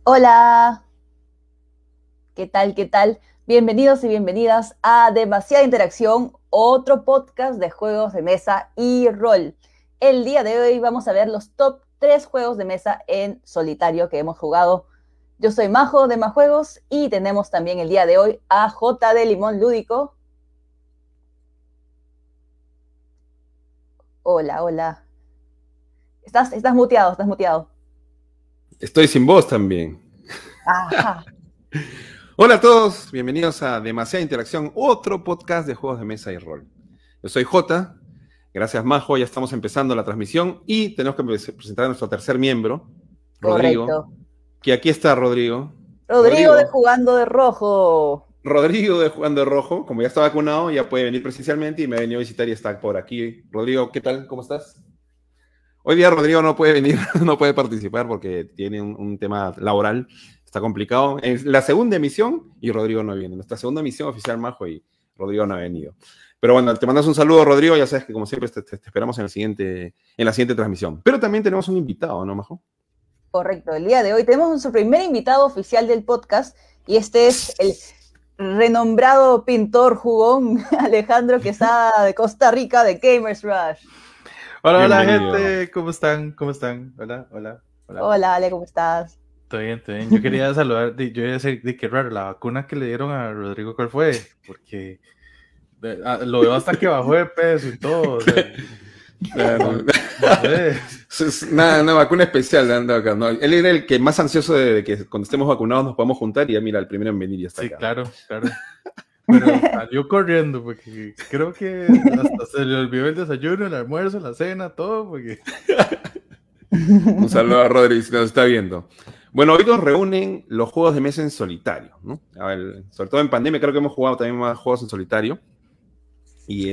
Hola, ¿qué tal? ¿Qué tal? Bienvenidos y bienvenidas a Demasiada Interacción, otro podcast de juegos de mesa y rol. El día de hoy vamos a ver los top 3 juegos de mesa en solitario que hemos jugado. Yo soy Majo de Majuegos y tenemos también el día de hoy a J de Limón Lúdico. Hola, hola. Estás muteado, estás muteado. Estoy sin voz también. Ajá. Hola a todos, bienvenidos a Demasiada Interacción, otro podcast de juegos de mesa y rol. Yo soy J, gracias Majo, ya estamos empezando la transmisión y tenemos que presentar a nuestro tercer miembro, Rodrigo. Correcto. Que aquí está Rodrigo. Rodrigo de Jugando de Rojo. Rodrigo de Jugando de Rojo, como ya está vacunado, ya puede venir presencialmente y me ha venido a visitar y está por aquí. Rodrigo, ¿qué tal? ¿Cómo estás? Hoy día Rodrigo no puede venir, no puede participar porque tiene un tema laboral, está complicado. Es la segunda emisión y Rodrigo no viene. Nuestra segunda emisión oficial, Majo, y Rodrigo no ha venido. Pero bueno, te mandas un saludo, Rodrigo, ya sabes que como siempre te esperamos en la siguiente transmisión. Pero también tenemos un invitado, ¿no, Majo? Correcto, el día de hoy tenemos nuestro primer invitado oficial del podcast y este es el renombrado pintor jugón Alejandro Quesada de Costa Rica de Gamers Rush. Hola, hola gente, ¿cómo están? ¿Cómo están? Hola, hola, hola. Hola, Ale, ¿cómo estás? Todo bien, todo bien. Yo quería saludar, yo iba a decir, qué raro, la vacuna que le dieron a Rodrigo, ¿cuál fue? Porque lo veo hasta que bajó de peso y todo. O sea, una vacuna especial le han dado acá, ¿no? Él era el que más ansioso de que cuando estemos vacunados nos podamos juntar y ya mira, el primero en venir y está acá. Sí, claro. Pero salió corriendo porque creo que hasta se le olvidó el desayuno, el almuerzo, la cena, todo. Porque... Un saludo a Rodri, si nos está viendo. Bueno, hoy nos reúnen los juegos de mesa en solitario, ¿no? A ver, sobre todo en pandemia creo que hemos jugado también más juegos en solitario. Y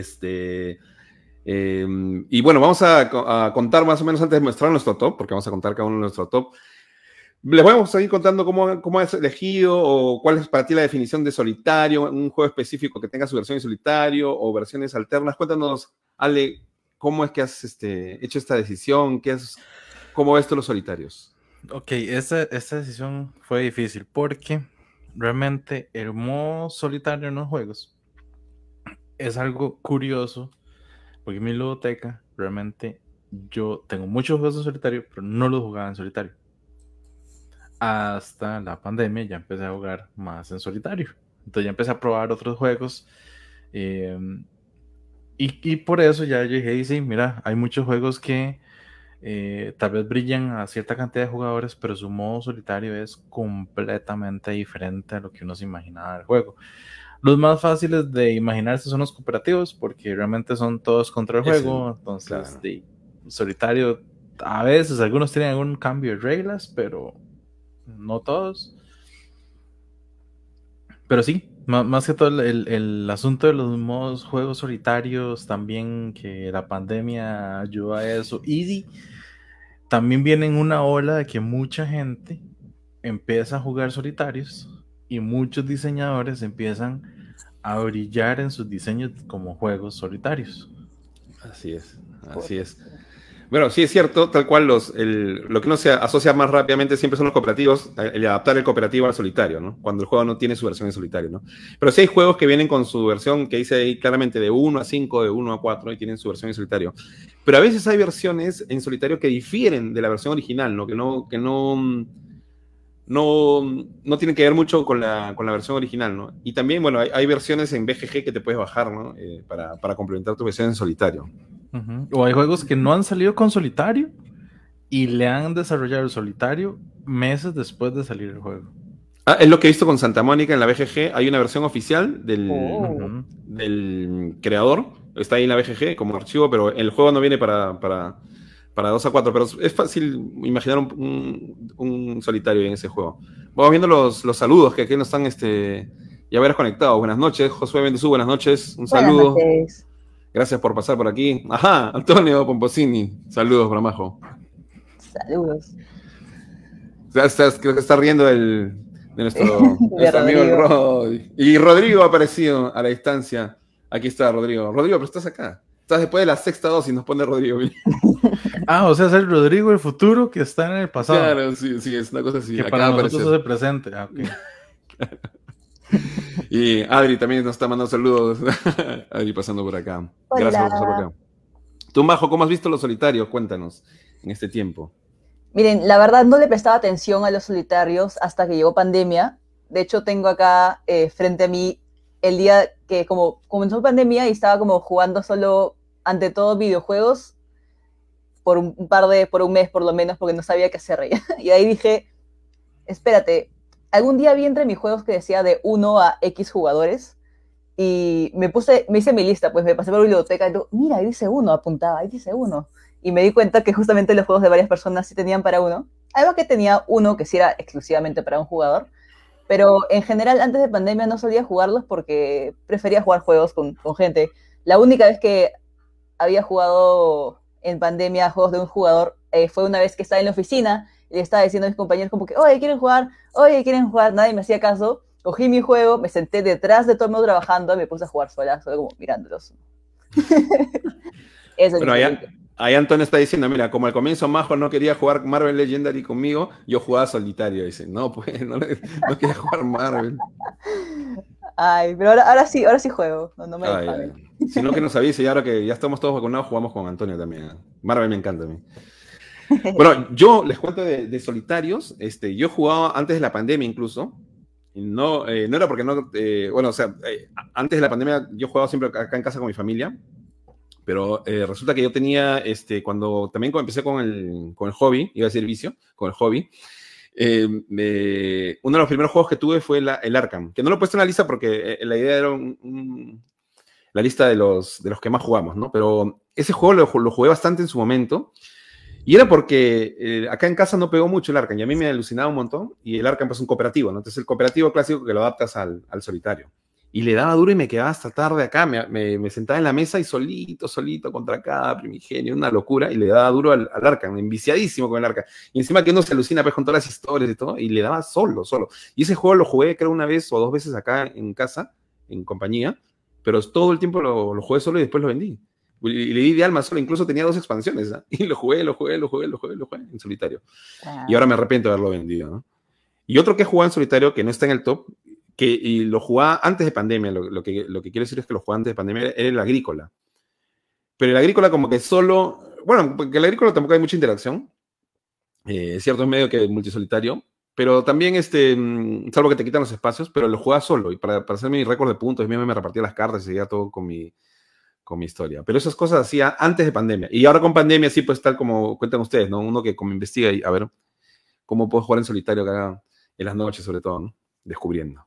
y bueno, vamos a contar más o menos antes de mostrar nuestro top, porque vamos a contar cada uno de nuestro top. Les vamos a seguir contando cómo has elegido o cuál es para ti la definición de solitario, un juego específico que tenga su versión en solitario o versiones alternas. Cuéntanos, Ale, cómo es que has hecho esta decisión, cómo ves tú los solitarios. Ok, esta decisión fue difícil porque realmente el modo solitario en los juegos es algo curioso, porque en mi ludoteca realmente yo tengo muchos juegos en solitario, pero no los jugaba en solitario. Hasta la pandemia ya empecé a jugar más en solitario. Entonces ya empecé a probar otros juegos. Y por eso ya yo dije, sí, mira, hay muchos juegos que tal vez brillan a cierta cantidad de jugadores, pero su modo solitario es completamente diferente a lo que uno se imaginaba del juego. Los más fáciles de imaginarse son los cooperativos, porque realmente son todos contra el juego. Entonces, claro, de solitario, a veces algunos tienen algún cambio de reglas, pero no todos. Pero sí, más que todo el asunto de los modos juegos solitarios, también que la pandemia ayudó a eso. Y también viene en una ola de que mucha gente empieza a jugar solitarios y muchos diseñadores empiezan a brillar en sus diseños como juegos solitarios. Así es. Bueno, sí es cierto, tal cual lo que uno se asocia más rápidamente siempre son los cooperativos, el adaptar el cooperativo al solitario, ¿no? Cuando el juego no tiene su versión en solitario, ¿no? Pero sí hay juegos que vienen con su versión que dice ahí claramente de 1 a 5, de 1 a 4 y tienen su versión en solitario. Pero a veces hay versiones en solitario que difieren de la versión original, ¿no? Que no tienen que ver mucho con la versión original, ¿no? Y también, bueno, hay versiones en BGG que te puedes bajar, ¿no? Para complementar tu versión en solitario. O hay juegos que no han salido con solitario y le han desarrollado el solitario meses después de salir el juego. Es lo que he visto con Santa Mónica en la BGG. Hay una versión oficial del creador. Está ahí en la BGG como archivo, pero el juego no viene para 2 a 4. Pero es fácil imaginar un solitario en ese juego. Vamos viendo los saludos que aquí nos están ya verás conectados. Buenas noches, Josué Bendezú, buenas noches. Un saludo. Buenas noches. Gracias por pasar por aquí. Ajá, Antonio Pomposini. Saludos, Bramajo. Saludos. Creo que está riendo de nuestro amigo Rod. Y Rodrigo ha aparecido a la distancia. Aquí está Rodrigo. Rodrigo, pero estás acá. estás después de la sexta dosis, nos pone Rodrigo. Ah, o sea, es el Rodrigo del futuro que está en el pasado. Claro, sí, es una cosa así. Que para nosotros es el presente. Ah, okay. Y Adri también nos está mandando saludos. Adri pasando por acá. Hola. Gracias por pasar por acá. Tú, Majo, ¿cómo has visto los solitarios? Cuéntanos, en este tiempo. Miren, la verdad no le prestaba atención a los solitarios hasta que llegó pandemia. De hecho, tengo acá frente a mí el día que como comenzó pandemia y estaba como jugando solo, ante todo, videojuegos por un mes por lo menos, porque no sabía qué hacer. Y ahí dije, espérate, algún día vi entre mis juegos que decía de 1 a X jugadores y me hice mi lista, pues me pasé por la biblioteca y digo, mira, ahí dice 1, apuntaba, ahí dice 1. Y me di cuenta que justamente los juegos de varias personas sí tenían para uno. Algo que tenía uno que sí era exclusivamente para un jugador. Pero en general, antes de pandemia no solía jugarlos porque prefería jugar juegos con gente. La única vez que había jugado en pandemia juegos de un jugador fue una vez que estaba en la oficina y le estaba diciendo a mis compañeros como que, oye, ¿quieren jugar? Nadie me hacía caso. Cogí mi juego, me senté detrás de todo el mundo trabajando y me puse a jugar sola, solo como mirándolos. Eso bueno, ahí Antonio está diciendo, mira, como al comienzo Majo no quería jugar Marvel Legendary conmigo, yo jugaba solitario. Dice, no, pues, no quería jugar Marvel. Ay, pero ahora sí juego. No me dejan. Si no, que nos avise, y ahora que ya estamos todos vacunados, jugamos con Antonio también. Marvel me encanta a mí. Bueno, yo les cuento de solitarios. Yo jugaba antes de la pandemia incluso. Y no era porque no... antes de la pandemia yo jugaba siempre acá en casa con mi familia. Pero resulta que yo tenía, cuando empecé con el hobby, iba a decir vicio, con el hobby, uno de los primeros juegos que tuve fue el Arkham, que no lo he puesto en la lista porque la idea era la lista de los que más jugamos, ¿no? Pero ese juego lo jugué bastante en su momento, y era porque acá en casa no pegó mucho el Arkham, y a mí me alucinaba un montón, y el Arkham es un cooperativo, ¿no? Entonces el cooperativo clásico que lo adaptas al solitario. Y le daba duro y me quedaba hasta tarde acá, me sentaba en la mesa y solito contra cada primigenio, una locura, y le daba duro al Arkham, enviciadísimo con el Arkham. Y encima que uno se alucina pues, con todas las historias y todo, y le daba solo. Y ese juego lo jugué creo una vez o dos veces acá en casa, en compañía, pero todo el tiempo lo jugué solo y después lo vendí. Y le di de alma solo, incluso tenía 2 expansiones, ¿eh? Y lo jugué en solitario. Wow. Y ahora me arrepiento de haberlo vendido, ¿no? Y otro que he jugado en solitario, que no está en el top, y lo jugaba antes de pandemia, lo que quiero decir es que lo jugaba antes de pandemia, era el Agrícola. Pero el Agrícola como que solo, bueno, porque el Agrícola tampoco hay mucha interacción, es cierto, es medio que multisolitario, pero también, salvo que te quitan los espacios, pero lo jugaba solo, y para hacer mi récord de puntos, yo me repartía las cartas y seguía todo con mi historia. Pero esas cosas hacía antes de pandemia, y ahora con pandemia sí, pues tal como cuentan ustedes, ¿no? Uno que como investiga y a ver cómo puedo jugar en solitario acá en las noches, sobre todo, ¿no? Descubriendo.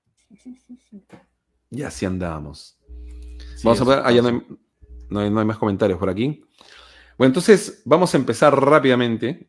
Y así andábamos. Sí, vamos a ver, ya no hay más comentarios por aquí. Bueno, entonces vamos a empezar rápidamente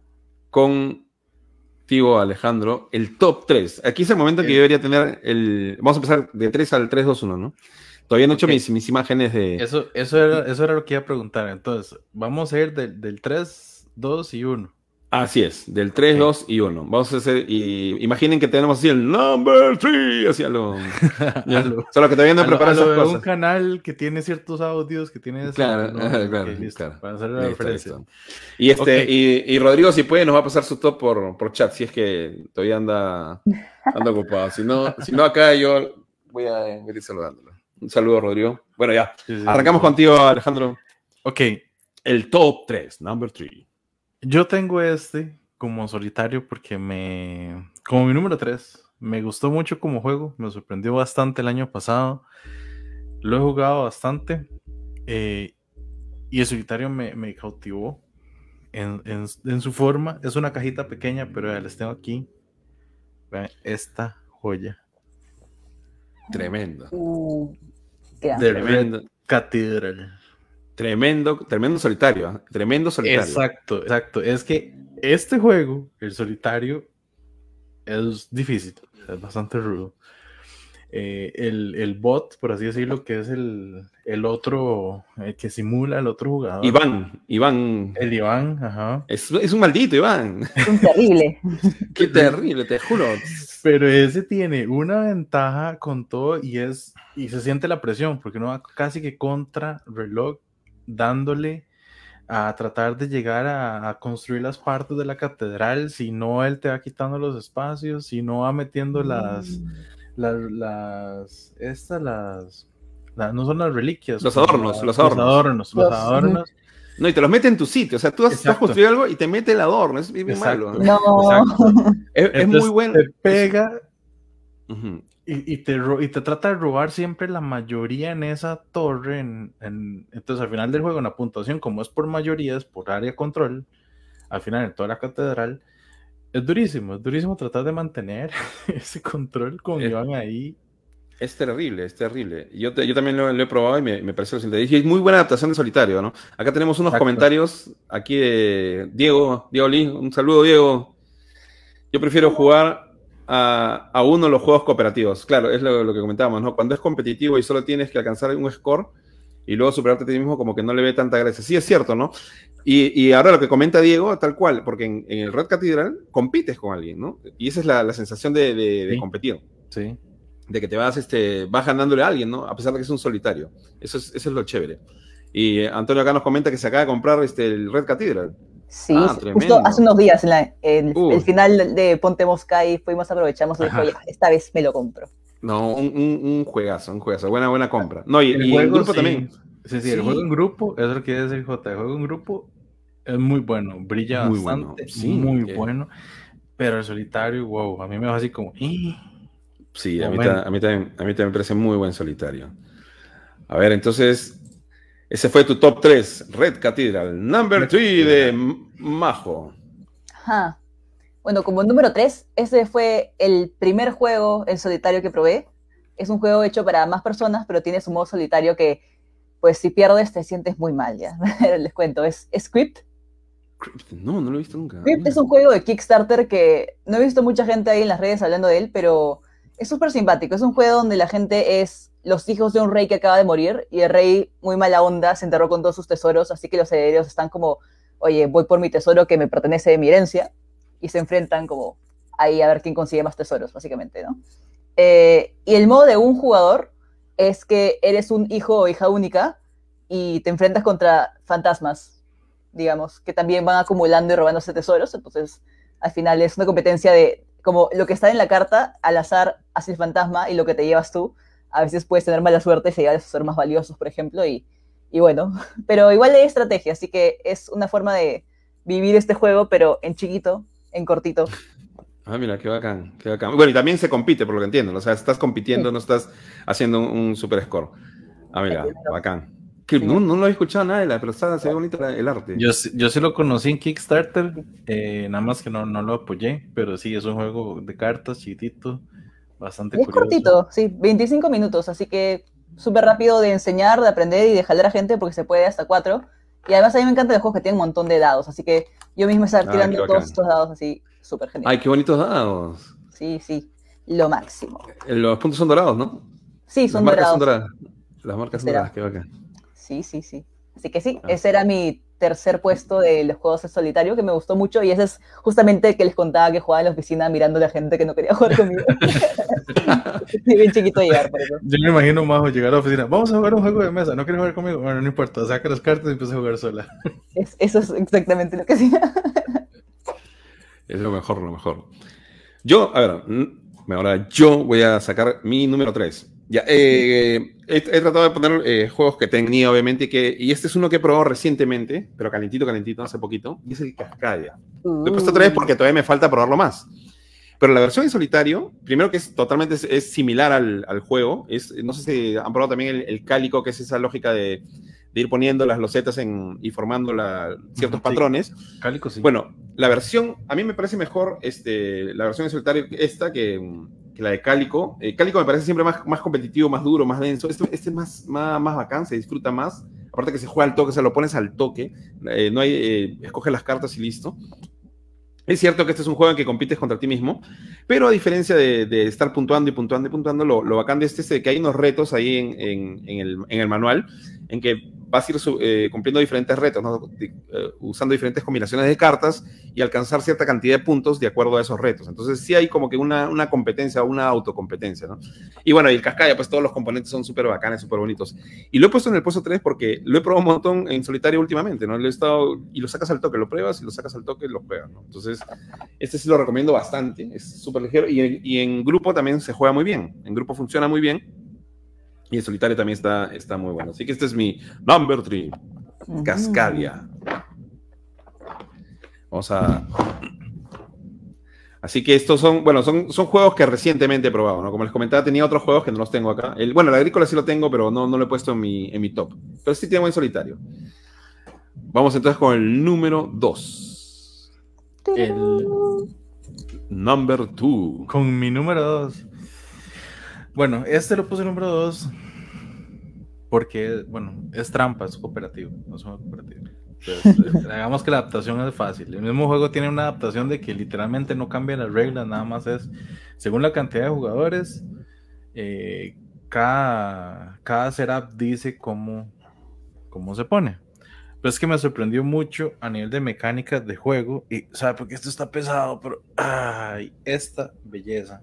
contigo, Alejandro, el top 3. Aquí es el momento en que yo debería tener vamos a empezar de 3 al 3, 2, 1, ¿no? Todavía no he hecho mis imágenes de... Eso era lo que iba a preguntar. Entonces, vamos a ir del 3, 2 y 1. Así es, del 3, 2 y 1. Vamos a hacer, imaginen que tenemos así el number 3, así solo que todavía no he preparado esas cosas. Un canal que tiene ciertos audios, que tiene... Claro. Para hacer la referencia. Y Rodrigo, si puede, nos va a pasar su top por chat, si es que todavía anda ocupado. Si no acá yo voy a ir saludándolo. Un saludo, Rodrigo. Bueno, ya. Sí, arrancamos contigo, Alejandro. Ok. El top 3, number 3. Yo tengo como solitario porque como mi número 3, me gustó mucho como juego, me sorprendió bastante el año pasado, lo he jugado bastante y el solitario me cautivó en su forma. Es una cajita pequeña, pero ya les tengo aquí. Vean esta joya. Tremendo. The Red Cathedral. Tremendo solitario, ¿eh? Tremendo solitario. Exacto. Es que este juego, el solitario, es difícil, es bastante rudo. El bot, por así decirlo, que es el otro, que simula el otro jugador. Iván. El Iván, ajá. Es un maldito, Iván. Es un terrible. Qué terrible, te juro. Pero ese tiene una ventaja con todo y se siente la presión, porque uno va casi que contra reloj, dándole a tratar de llegar a construir las partes de la catedral, si no él te va quitando los espacios, si no va metiendo no son las reliquias. Los adornos. No, y te los mete en tu sitio. O sea, tú has construido algo y te mete el adorno. Es bien malo. No. Es muy bueno. Te pega y te trata de robar siempre la mayoría en esa torre. Entonces, al final del juego, en la puntuación, como es por mayorías, por área control, al final en toda la catedral, es durísimo tratar de mantener ese control con Iván ahí. Es terrible. Yo también lo he probado y me parece lo siguiente. Y es muy buena adaptación de Solitario, ¿no? Acá tenemos unos comentarios aquí de Diego Lee. Un saludo, Diego. Yo prefiero jugar a uno de los juegos cooperativos. Claro, es lo que comentábamos, ¿no? Cuando es competitivo y solo tienes que alcanzar un score y luego superarte a ti mismo, como que no le ve tanta gracia. Sí, es cierto, ¿no? Y ahora lo que comenta Diego, tal cual, porque en el Red Cathedral compites con alguien, ¿no? Y esa es la sensación de competir. Sí. De que te vas ganándole a alguien, ¿no? A pesar de que es un solitario. Eso es lo chévere. Y Antonio acá nos comenta que se acaba de comprar el Red Cathedral. Sí, justo hace unos días, el final de Ponte Mosca, y aprovechamos y dijo, ya, esta vez me lo compro. No, un juegazo. Buena compra. No, y el grupo también. Sí, el juego en grupo, es lo que es el J. El juego en grupo es muy bueno, brilla muy bastante, bueno. Sí, muy bueno. Pero el solitario, wow, a mí me va así como... Sí, a mí también me parece muy buen solitario. A ver, entonces, ese fue tu top 3, Red Cathedral. Number 3 de Majo. Ajá. Bueno, como número 3, ese fue el primer juego en solitario que probé. Es un juego hecho para más personas, pero tiene su modo solitario que, pues, si pierdes te sientes muy mal, ya. Les cuento, es Crypt. No lo he visto nunca. Crypt es un juego de Kickstarter que no he visto mucha gente ahí en las redes hablando de él, pero... es súper simpático. Es un juego donde la gente es los hijos de un rey que acaba de morir y el rey, muy mala onda, se enterró con todos sus tesoros, así que los herederos están como, oye, voy por mi tesoro que me pertenece de mi herencia, y se enfrentan como ahí a ver quién consigue más tesoros, básicamente, ¿no? Y el modo de un jugador es que eres un hijo o hija única y te enfrentas contra fantasmas, digamos, que también van acumulando y robándose tesoros, entonces al final es una competencia de como lo que está en la carta, al azar hace el fantasma y lo que te llevas tú. A veces puedes tener mala suerte y se llevan a ser más valiosos, por ejemplo, y bueno, pero igual hay estrategia, así que es una forma de vivir este juego, pero en chiquito, en cortito. Ah, mira, qué bacán. Bueno, y también se compite, por lo que entiendo, o sea, estás compitiendo, sí. No estás haciendo un super score. Ah, mira, bacán. Sí. No lo he escuchado nada, pero se ve bonito el arte. Yo sí lo conocí en Kickstarter, nada más que no lo apoyé, pero sí, es un juego de cartas chiquitito, bastante curioso. Es cortito, sí, 25 minutos, así que súper rápido de enseñar, de aprender y de jalar a gente, porque se puede hasta 4. Y además a mí me encantan los juegos que tienen un montón de dados, así que yo mismo estar tirando todos estos dados así, súper genial. Ay, qué bonitos dados. Sí, lo máximo. Los puntos son dorados, ¿no? Sí, son dorados. Las marcas son doradas, qué bacán. Sí. Así que sí, ese era mi tercer puesto de los juegos en solitario, que me gustó mucho, y ese es justamente el que les contaba que jugaba en la oficina mirando a la gente que no quería jugar conmigo. Sí, bien chiquito llegar, por eso. Yo me imagino Majo llegar a la oficina, vamos a jugar un juego de mesa, ¿no quieres jugar conmigo? Bueno, no importa, saca las cartas y empieza a jugar sola. Eso es exactamente lo que hacía. Es lo mejor. Ahora yo voy a sacar mi número 3. Ya, he tratado de poner juegos que tenía, obviamente, y este es uno que he probado recientemente, pero calentito, hace poquito, y es el Cascadia. Le he puesto 3 porque todavía me falta probarlo más. Pero la versión en solitario, primero que es similar al juego, no sé si han probado también el Cálico, que es esa lógica de ir poniendo las losetas y formando ciertos patrones. Cálico, sí. Bueno, la versión, a mí me parece mejor la versión en solitario esta que la de Cálico. Cálico me parece siempre más competitivo, más duro, más denso. Este es más bacán, se disfruta más. Aparte que se juega al toque, o sea, lo pones al toque. No hay, escoges las cartas y listo. Es cierto que este es un juego en que compites contra ti mismo, pero a diferencia de estar puntuando, lo bacán de este es que hay unos retos ahí en el manual en que vas a ir cumpliendo diferentes retos, ¿no? Usando diferentes combinaciones de cartas y alcanzar cierta cantidad de puntos de acuerdo a esos retos. Entonces sí hay como que una competencia, una autocompetencia, ¿no? Y bueno, y el Cascadia, pues todos los componentes son súper bacanes, súper bonitos. Y lo he puesto en el puesto 3 porque lo he probado un montón en solitario últimamente, ¿no? Lo he estado, y lo sacas al toque, lo pruebas, y lo sacas al toque, lo pruebas, ¿no? Entonces, este sí lo recomiendo bastante, es súper ligero, y en grupo también se juega muy bien, en grupo funciona muy bien, y en solitario también está muy bueno. Así que este es mi number 3, Cascadia. Vamos a... Así que estos son juegos que recientemente he probado, ¿no? Como les comentaba, tenía otros juegos que no los tengo acá. El Agrícola sí lo tengo, pero no lo he puesto en mi top. Pero sí tengo en solitario. Vamos entonces con el número 2. El number 2. Con mi número 2. Bueno, este lo puse número 2 porque, es trampa, es cooperativo, no es un cooperativo. Entonces, hagamos que la adaptación es fácil. El mismo juego tiene una adaptación de que literalmente no cambia las reglas, nada más es según la cantidad de jugadores, cada setup dice cómo se pone. Pero es que me sorprendió mucho a nivel de mecánica de juego. Y, ¿sabe? Porque esto está pesado, pero ¡ay! Esta belleza.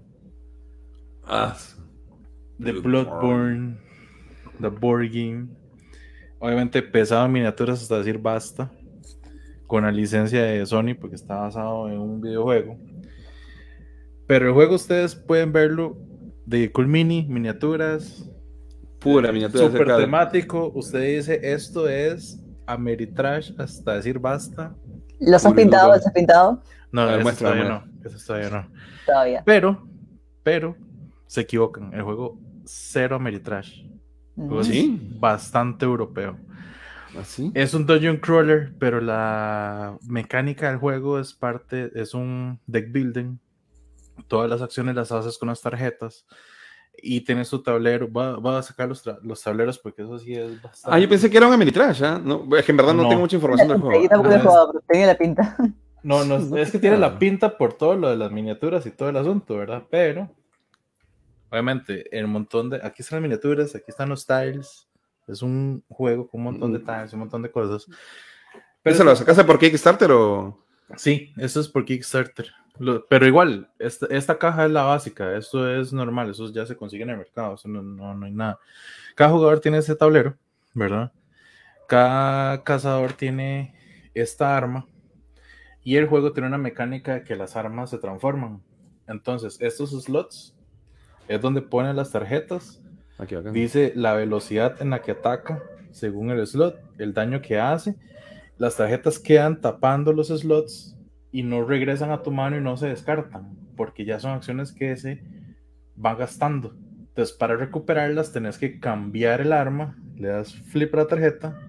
The Bloodborne, The Board Game. Obviamente pesado en miniaturas hasta decir basta. Con la licencia de Sony, porque está basado en un videojuego. Pero el juego ustedes pueden verlo de Cool Mini, miniaturas. Pura miniatura. Súper temático. Usted dice, esto es Ameritrash hasta decir basta. ¿Los has pintado? ¿Los has pintado? No, eso todavía no. Todavía. Pero se equivocan. El juego cero Ameritrash. ¿Sí? Es bastante europeo. ¿Así? Es un dungeon crawler, pero la mecánica del juego es un deck building. Todas las acciones las haces con las tarjetas. Y tienes tu tablero. Voy a sacar los tableros porque eso sí es bastante. Yo pensé que era un Ameritrash, ¿eh? No, es que en verdad no tengo mucha información del juego. Yo tampoco he jugado, pero tenía la pinta. No, es que tiene la pinta por todo lo de las miniaturas y todo el asunto, ¿verdad? Pero, obviamente, aquí están las miniaturas, aquí están los tiles. Es un juego con un montón de tiles, un montón de cosas. Pero ¿eso lo sacaste por Kickstarter o...? Sí, eso es por Kickstarter. Pero igual, esta caja es la básica, esto es normal, eso ya se consigue en el mercado, eso no hay nada. Cada jugador tiene ese tablero, ¿verdad? Cada cazador tiene esta arma y el juego tiene una mecánica de que las armas se transforman. Entonces, estos slots es donde ponen las tarjetas. Aquí. Dice la velocidad en la que ataca según el slot, el daño que hace. Las tarjetas quedan tapando los slots y no regresan a tu mano y no se descartan, porque ya son acciones que se van gastando. Entonces, para recuperarlas, tenés que cambiar el arma, le das flip a la tarjeta,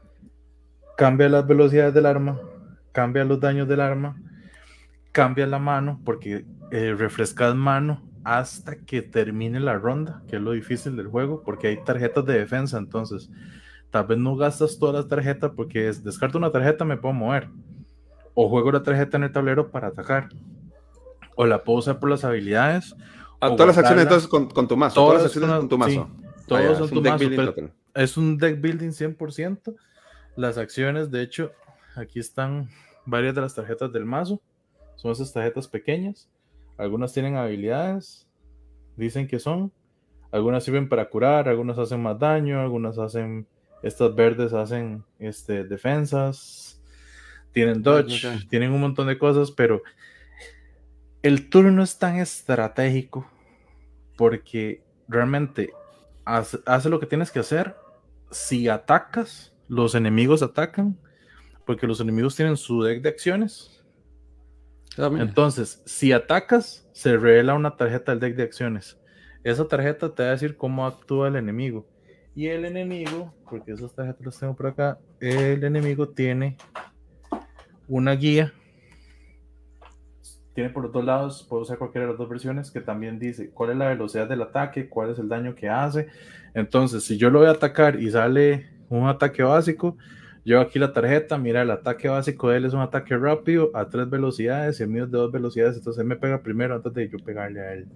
cambia las velocidades del arma, cambia los daños del arma, cambia la mano, porque refrescas mano hasta que termine la ronda, que es lo difícil del juego, porque hay tarjetas de defensa. Entonces, tal vez no gastas todas las tarjetas, porque descarto una tarjeta, me puedo mover. O juego la tarjeta en el tablero para atacar. O la puedo usar por las habilidades. Todas las acciones entonces con tu mazo. Todas las acciones con tu mazo. Sí, todos son tu mazo. Es un deck building 100%. Las acciones, de hecho, aquí están varias de las tarjetas del mazo. Son esas tarjetas pequeñas. Algunas tienen habilidades. Dicen que son. Algunas sirven para curar. Algunas hacen más daño. Algunas hacen... Estas verdes hacen defensas. Tienen dodge, tienen un montón de cosas, pero el turno es tan estratégico porque realmente hace lo que tienes que hacer. Si atacas, los enemigos atacan, porque los enemigos tienen su deck de acciones. Entonces, si atacas, se revela una tarjeta del deck de acciones. Esa tarjeta te va a decir cómo actúa el enemigo. Y el enemigo, porque esas tarjetas las tengo por acá, el enemigo tiene una guía, tiene por los dos lados, puedo usar cualquiera de las dos versiones, que también dice cuál es la velocidad del ataque, cuál es el daño que hace. Entonces, si yo lo voy a atacar y sale un ataque básico, yo aquí la tarjeta, mira, el ataque básico de él es un ataque rápido a 3 velocidades y el mío es de 2 velocidades, entonces él me pega primero antes de yo pegarle a él.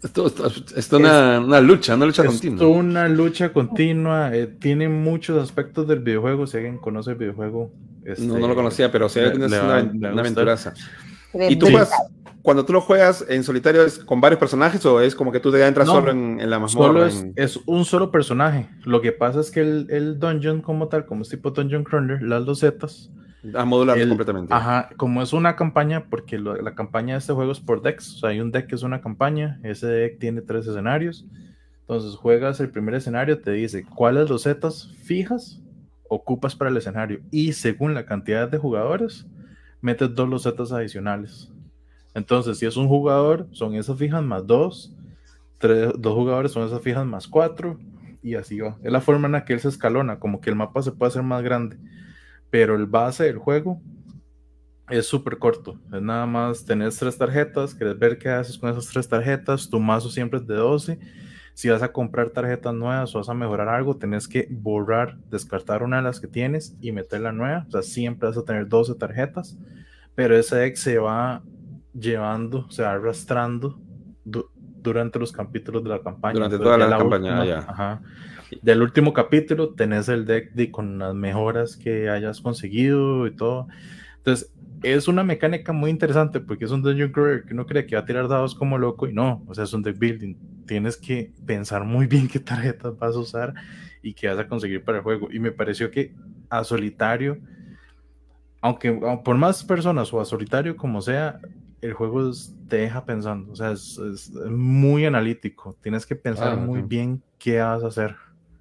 Es una lucha continua. Es una lucha continua. Tiene muchos aspectos del videojuego. Si alguien conoce el videojuego, no lo conocía, pero se ve que es una aventuraza. ¿Y tú cuando tú lo juegas en solitario es con varios personajes o es como que tú te entras solo en la mazmorra? Es un solo personaje. Lo que pasa es que el dungeon como tal, como es tipo Dungeon Crawler, las losetas modular completamente. Ajá, como es una campaña, porque la campaña de este juego es por decks, o sea, hay un deck que es una campaña, ese deck tiene 3 escenarios, entonces juegas el primer escenario, te dice cuáles losetas fijas ocupas para el escenario, y según la cantidad de jugadores, metes 2 losetas adicionales. Entonces, si es un jugador, son esas fijas más 2, 2 jugadores son esas fijas más 4, y así va. Es la forma en la que él se escalona, como que el mapa se puede hacer más grande. Pero el base del juego es súper corto. Es nada más, tenés 3 tarjetas, querés ver qué haces con esas 3 tarjetas, tu mazo siempre es de 12. Si vas a comprar tarjetas nuevas o vas a mejorar algo, tenés que borrar, descartar una de las que tienes y meter la nueva. O sea, siempre vas a tener 12 tarjetas, pero ese deck se va llevando, se va arrastrando durante los capítulos de la campaña. Durante toda la campaña, ya. Ajá. Del último capítulo tenés el deck con las mejoras que hayas conseguido y todo. Entonces es una mecánica muy interesante porque es un dungeon crawler que uno cree que va a tirar dados como loco y no, o sea, es un deck building. Tienes que pensar muy bien qué tarjetas vas a usar y qué vas a conseguir para el juego. Y me pareció que a solitario, aunque por más personas o a solitario como sea, el juego te deja pensando, o sea, es muy analítico. Tienes que pensar muy bien qué vas a hacer.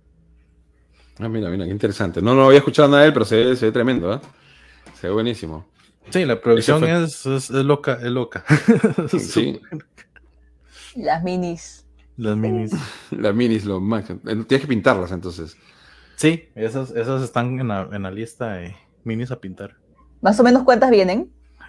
Mira, qué interesante. No había escuchado nada de él, pero se ve tremendo, ¿eh? Se ve buenísimo. Sí, la producción es loca, es loca. Sí. Las minis. Las minis, lo más. Tienes que pintarlas, entonces. Sí, esas están en la lista de minis a pintar. ¿Más o menos cuántas vienen?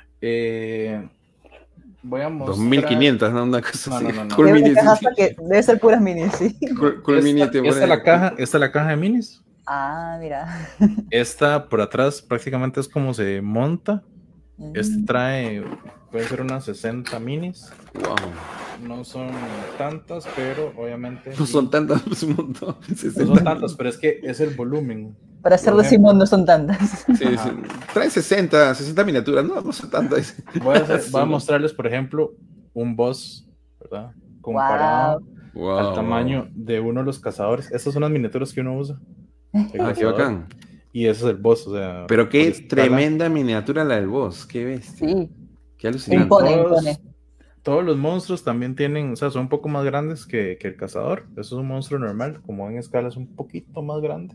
Voy a mostrar... 2500, ¿no? Una cosa así. No. Cool minis. Que debe ser puras minis, sí. Cool mini esta es la caja de minis. Ah, mira. Esta por atrás prácticamente es como se monta. Este trae, puede ser unas 60 minis. Wow. No son tantas, pero obviamente... No son tantas, es un montón. No son tantas, pero es que es el volumen. Para ser de Simón no son tantas. Sí. Traen 60 miniaturas, no son tantas. Voy a mostrarles, por ejemplo, un boss, ¿verdad? Comparado al tamaño de uno de los cazadores. Estas son las miniaturas que uno usa. Qué bacán. Y ese es el boss, o sea... Pero qué tremenda miniatura la del boss, qué bestia. Sí. Qué alucinante. Impone. Todos los monstruos también tienen, o sea, son un poco más grandes que el cazador. Eso es un monstruo normal, como en escala es un poquito más grande.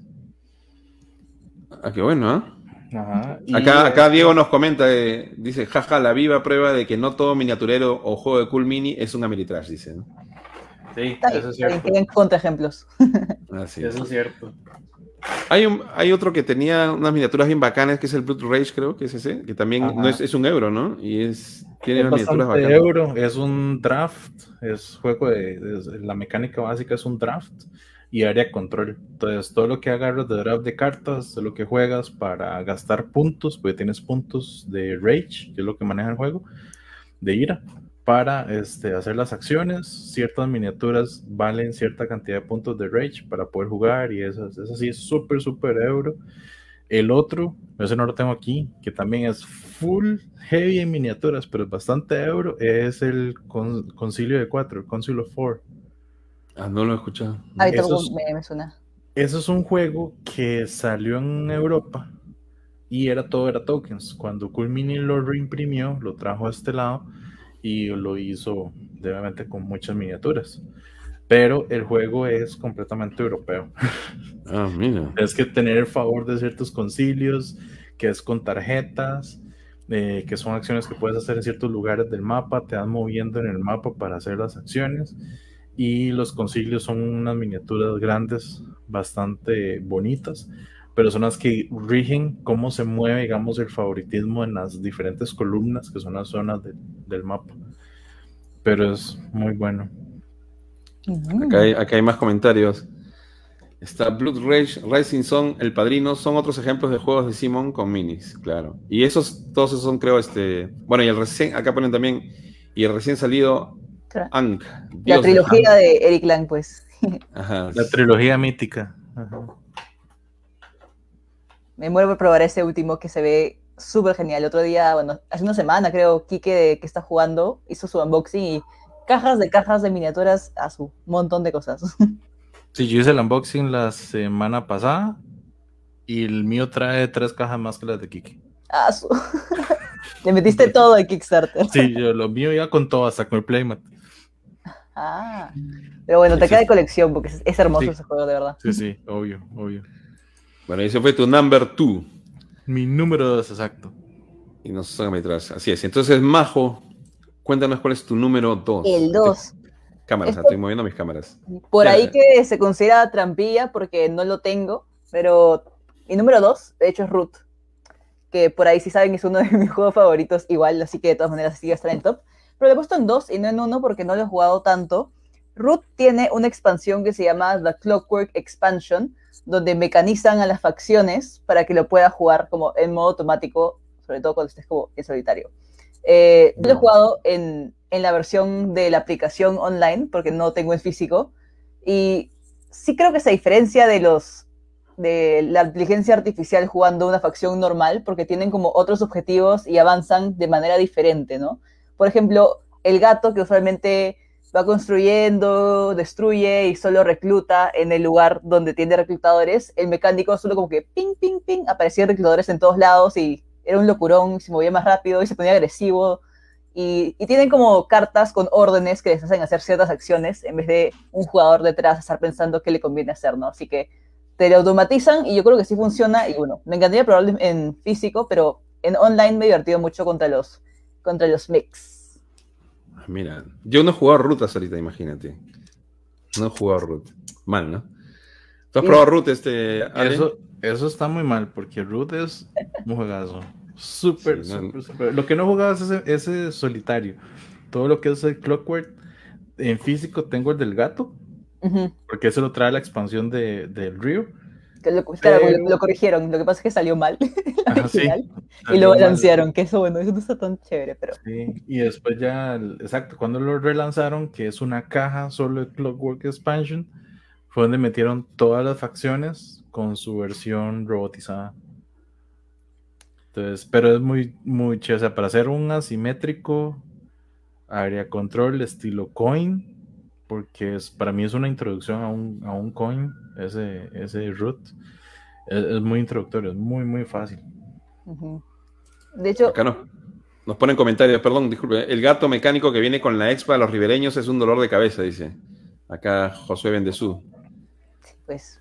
Qué bueno, ¿eh? Ajá. Acá Diego nos comenta, dice, jaja, la viva prueba de que no todo miniaturero o juego de Cool Mini es un Ameritrash, dice, ¿no? Sí, eso es cierto. Tienen contraejemplos. Sí, eso es cierto. Hay otro que tenía unas miniaturas bien bacanas, que es el Blood Rage, creo que es ese, que también no es un euro, ¿no? Y tiene unas miniaturas bacanas. Euro, es un draft, es juego la mecánica básica es un draft y área control. Entonces, todo lo que agarras de draft de cartas, de lo que juegas para gastar puntos, porque tienes puntos de Rage, que es lo que maneja el juego, de ira, para hacer las acciones. Ciertas miniaturas valen cierta cantidad de puntos de Rage para poder jugar, y eso sí es súper euro. El otro, ese no lo tengo aquí, que también es full heavy en miniaturas, pero es bastante euro, es el Concilio de 4, el Council of 4. No lo he escuchado. Me suena. Eso es un juego que salió en Europa y todo era tokens. Cuando Cool Mini lo reimprimió, lo trajo a este lado y lo hizo, obviamente, con muchas miniaturas. Pero el juego es completamente europeo. Mira. Es que tener el favor de ciertos concilios, que es con tarjetas, que son acciones que puedes hacer en ciertos lugares del mapa, te vas moviendo en el mapa para hacer las acciones. Y los concilios son unas miniaturas grandes, bastante bonitas, pero son las que rigen cómo se mueve, digamos, el favoritismo en las diferentes columnas, que son las zonas del mapa. Pero es muy bueno. Acá hay más comentarios. Está Blood Rage, Rising Sun, El Padrino, son otros ejemplos de juegos de Simon con minis, claro. Y todos esos son, creo, bueno, y acá ponen también, y el recién salido Ankh. La trilogía de Eric Lang, pues. Ajá. La trilogía mítica. Ajá. Me muero por probar ese último que se ve súper genial. El otro día, bueno, hace una semana creo, Kike, que está jugando, hizo su unboxing y cajas de miniaturas a su montón de cosas. Sí, yo hice el unboxing la semana pasada y el mío trae 3 cajas más que las de Kike. Le metiste todo de Kickstarter. Sí, yo lo mío ya con todo, hasta con el playmat. Pero bueno, te queda de colección porque es hermoso ese juego, de verdad. Sí, obvio. Bueno, ese fue tu number 2. Mi número 2, exacto. Y nos saca atrás, así es. Entonces, Majo, cuéntanos cuál es tu número 2. El 2. Cámaras, estoy moviendo mis cámaras. Por ahí que se considera trampilla porque no lo tengo, pero mi número 2, de hecho, es Root, que por ahí, si saben, es uno de mis juegos favoritos igual, así que de todas maneras sí va a estar en el top. Pero lo he puesto en 2 y no en 1 porque no lo he jugado tanto. Root tiene una expansión que se llama The Clockwork Expansion, donde mecanizan a las facciones para que lo puedas jugar como en modo automático, sobre todo cuando estés como en solitario. Yo lo he jugado en la versión de la aplicación online, porque no tengo en físico, y sí creo que se diferencia de la inteligencia artificial jugando una facción normal, porque tienen como otros objetivos y avanzan de manera diferente, ¿no? Por ejemplo, el gato, que usualmente va construyendo, destruye y solo recluta en el lugar donde tiene reclutadores, el mecánico solo como que ping, ping, ping, aparecían reclutadores en todos lados y era un locurón, se movía más rápido y se ponía agresivo. Y tienen como cartas con órdenes que les hacen hacer ciertas acciones en vez de un jugador detrás estar pensando qué le conviene hacer, ¿no? Así que te lo automatizan y yo creo que sí funciona. Y bueno, me encantaría probarlo en físico, pero en online me he divertido mucho contra los mechs. Mira, yo no he jugado Root hasta ahorita, imagínate. No he jugado Root. Mal, ¿no? ¿Tú has probado Root, Ale? Eso está muy mal, porque Root es un juegazo. Súper. Lo que no he jugado es ese solitario. Todo lo que es el Clockwork, en físico tengo el del gato, porque eso lo trae la expansión del Río. Lo corrigieron, lo que pasa es que salió mal original, y lo balancearon, que eso no está tan chévere, pero... Sí, y después ya, exacto, cuando lo relanzaron, que es una caja solo de Clockwork Expansion, fue donde metieron todas las facciones con su versión robotizada. Entonces, pero es muy, muy chévere. O sea, para hacer un asimétrico area control estilo coin, porque para mí es una introducción a un coin, ese root. Es muy introductorio, es muy, muy fácil. De hecho... Acá no. Nos ponen comentarios, perdón, disculpe. El gato mecánico que viene con la expa a los ribereños es un dolor de cabeza, dice. Acá Josué Bendezú. Pues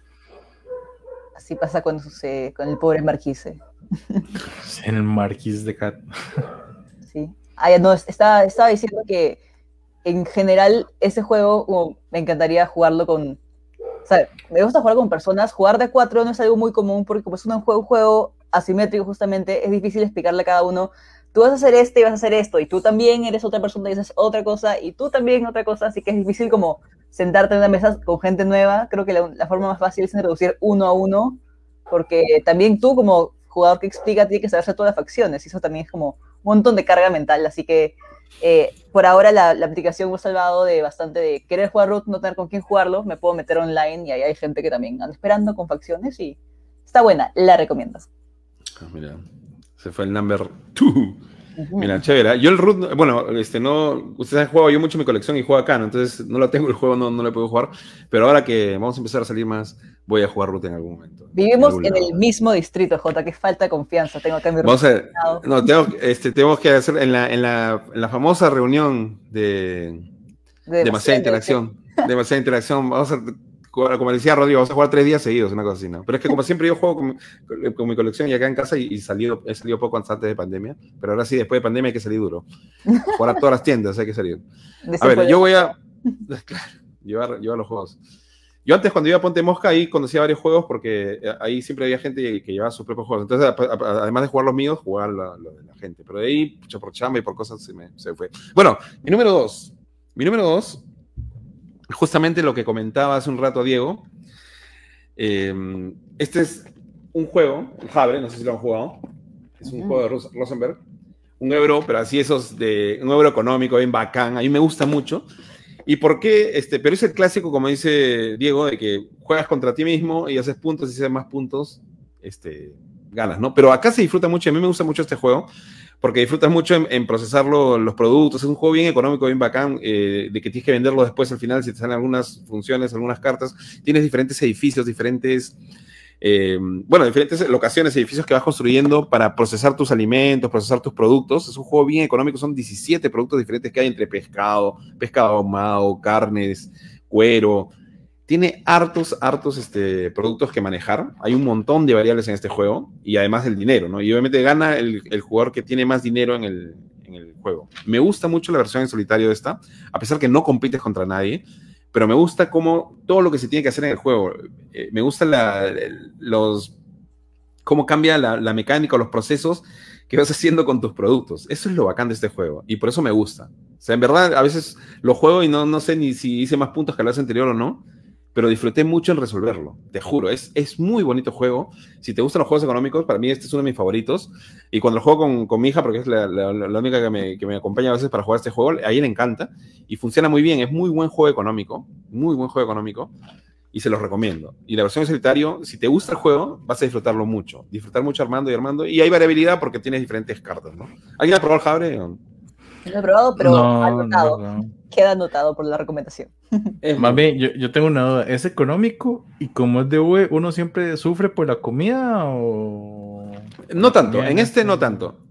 así pasa cuando sucede con el pobre Marquise. En el Marquis de Cat. Sí. No, estaba diciendo que en general ese juego me encantaría jugarlo con... O sea, me gusta jugar con personas. Jugar de 4 no es algo muy común porque como es un juego asimétrico justamente, es difícil explicarle a cada uno. Tú vas a hacer y vas a hacer esto, y tú también eres otra persona y haces otra cosa, y tú también otra cosa, así que es difícil como sentarte en una mesa con gente nueva. Creo que la forma más fácil es reducir 1 a 1, porque también tú como jugador que explica tiene que saberse todas las facciones, y eso también es como un montón de carga mental, así que por ahora la aplicación me ha salvado de bastante de querer jugar Root, no tener con quién jugarlo, me puedo meter online y ahí hay gente que también anda esperando con facciones y está buena, la recomiendo. Mira, se fue el number 2. Mira, chévere. Yo el Root, bueno, no, ustedes han jugado yo mucho mi colección y juego acá, ¿no? Entonces no lo tengo el juego, no lo puedo jugar, pero ahora que vamos a empezar a salir más, voy a jugar Root en algún momento. Vivimos en el mismo distrito, Jota, que falta de confianza. Tengo acá mi vamos a ver, no, tenemos que hacer en la famosa reunión de demasiada interacción. Demasiada interacción. Vamos a, como decía Rodrigo, vamos a jugar 3 días seguidos, una cosa así, ¿no? Pero es que como siempre yo juego con mi colección y acá en casa y he salido poco antes de pandemia, pero ahora sí, después de pandemia hay que salir duro. Jugar a todas las tiendas hay que salir. A ver, yo voy a llevar los juegos. Yo antes cuando iba a Ponte Mosca ahí conocía varios juegos porque ahí siempre había gente que llevaba sus propios juegos. Entonces, además de jugar los míos, jugar lo de la gente. Pero de ahí, por chamba y por cosas, se fue. Bueno, mi número 2. Justamente lo que comentaba hace un rato Diego. Este es un juego, el Habre, no sé si lo han jugado. Es un juego de Rosenberg. 1 euro, pero así esos de 1 euro económico, bien bacán, a mí me gusta mucho. ¿Y por qué? Pero es el clásico, como dice Diego, de que juegas contra ti mismo y haces puntos y si haces más puntos, ganas, ¿no? Pero acá se disfruta mucho, a mí me gusta mucho este juego, porque disfrutas mucho en procesar los productos, es un juego bien económico, bien bacán, de que tienes que venderlo después al final, si te salen algunas funciones, algunas cartas, tienes diferentes edificios, diferentes locaciones, edificios que vas construyendo para procesar tus alimentos, procesar tus productos. Es un juego bien económico, son 17 productos diferentes que hay entre pescado ahumado, carnes, cuero. Tiene hartos productos que manejar. Hay un montón de variables en este juego y además el dinero, ¿no? Y obviamente gana el jugador que tiene más dinero en el juego. Me gusta mucho la versión en solitario de esta, a pesar que no compites contra nadie, pero me gusta todo lo que se tiene que hacer en el juego. Me gusta cómo cambia la mecánica, los procesos que vas haciendo con tus productos. Eso es lo bacán de este juego y por eso me gusta. O sea, en verdad, a veces lo juego y no sé ni si hice más puntos que la vez anterior o no, pero disfruté mucho en resolverlo, te juro, es muy bonito juego. Si te gustan los juegos económicos, para mí este es uno de mis favoritos, y cuando lo juego con mi hija, porque es la única que me acompaña a veces para jugar este juego, a ella le encanta, y funciona muy bien, es muy buen juego económico, y se los recomiendo. Y la versión en solitario, si te gusta el juego, vas a disfrutar mucho armando, y hay variabilidad porque tienes diferentes cartas, ¿no? ¿Alguien ha probado el Jabre? No lo he probado, pero anotado. No. Queda anotado por la recomendación. Más bien, yo tengo una duda. ¿Es económico? ¿Y como es de V, uno siempre sufre por la comida o...? No tanto, en este no tanto.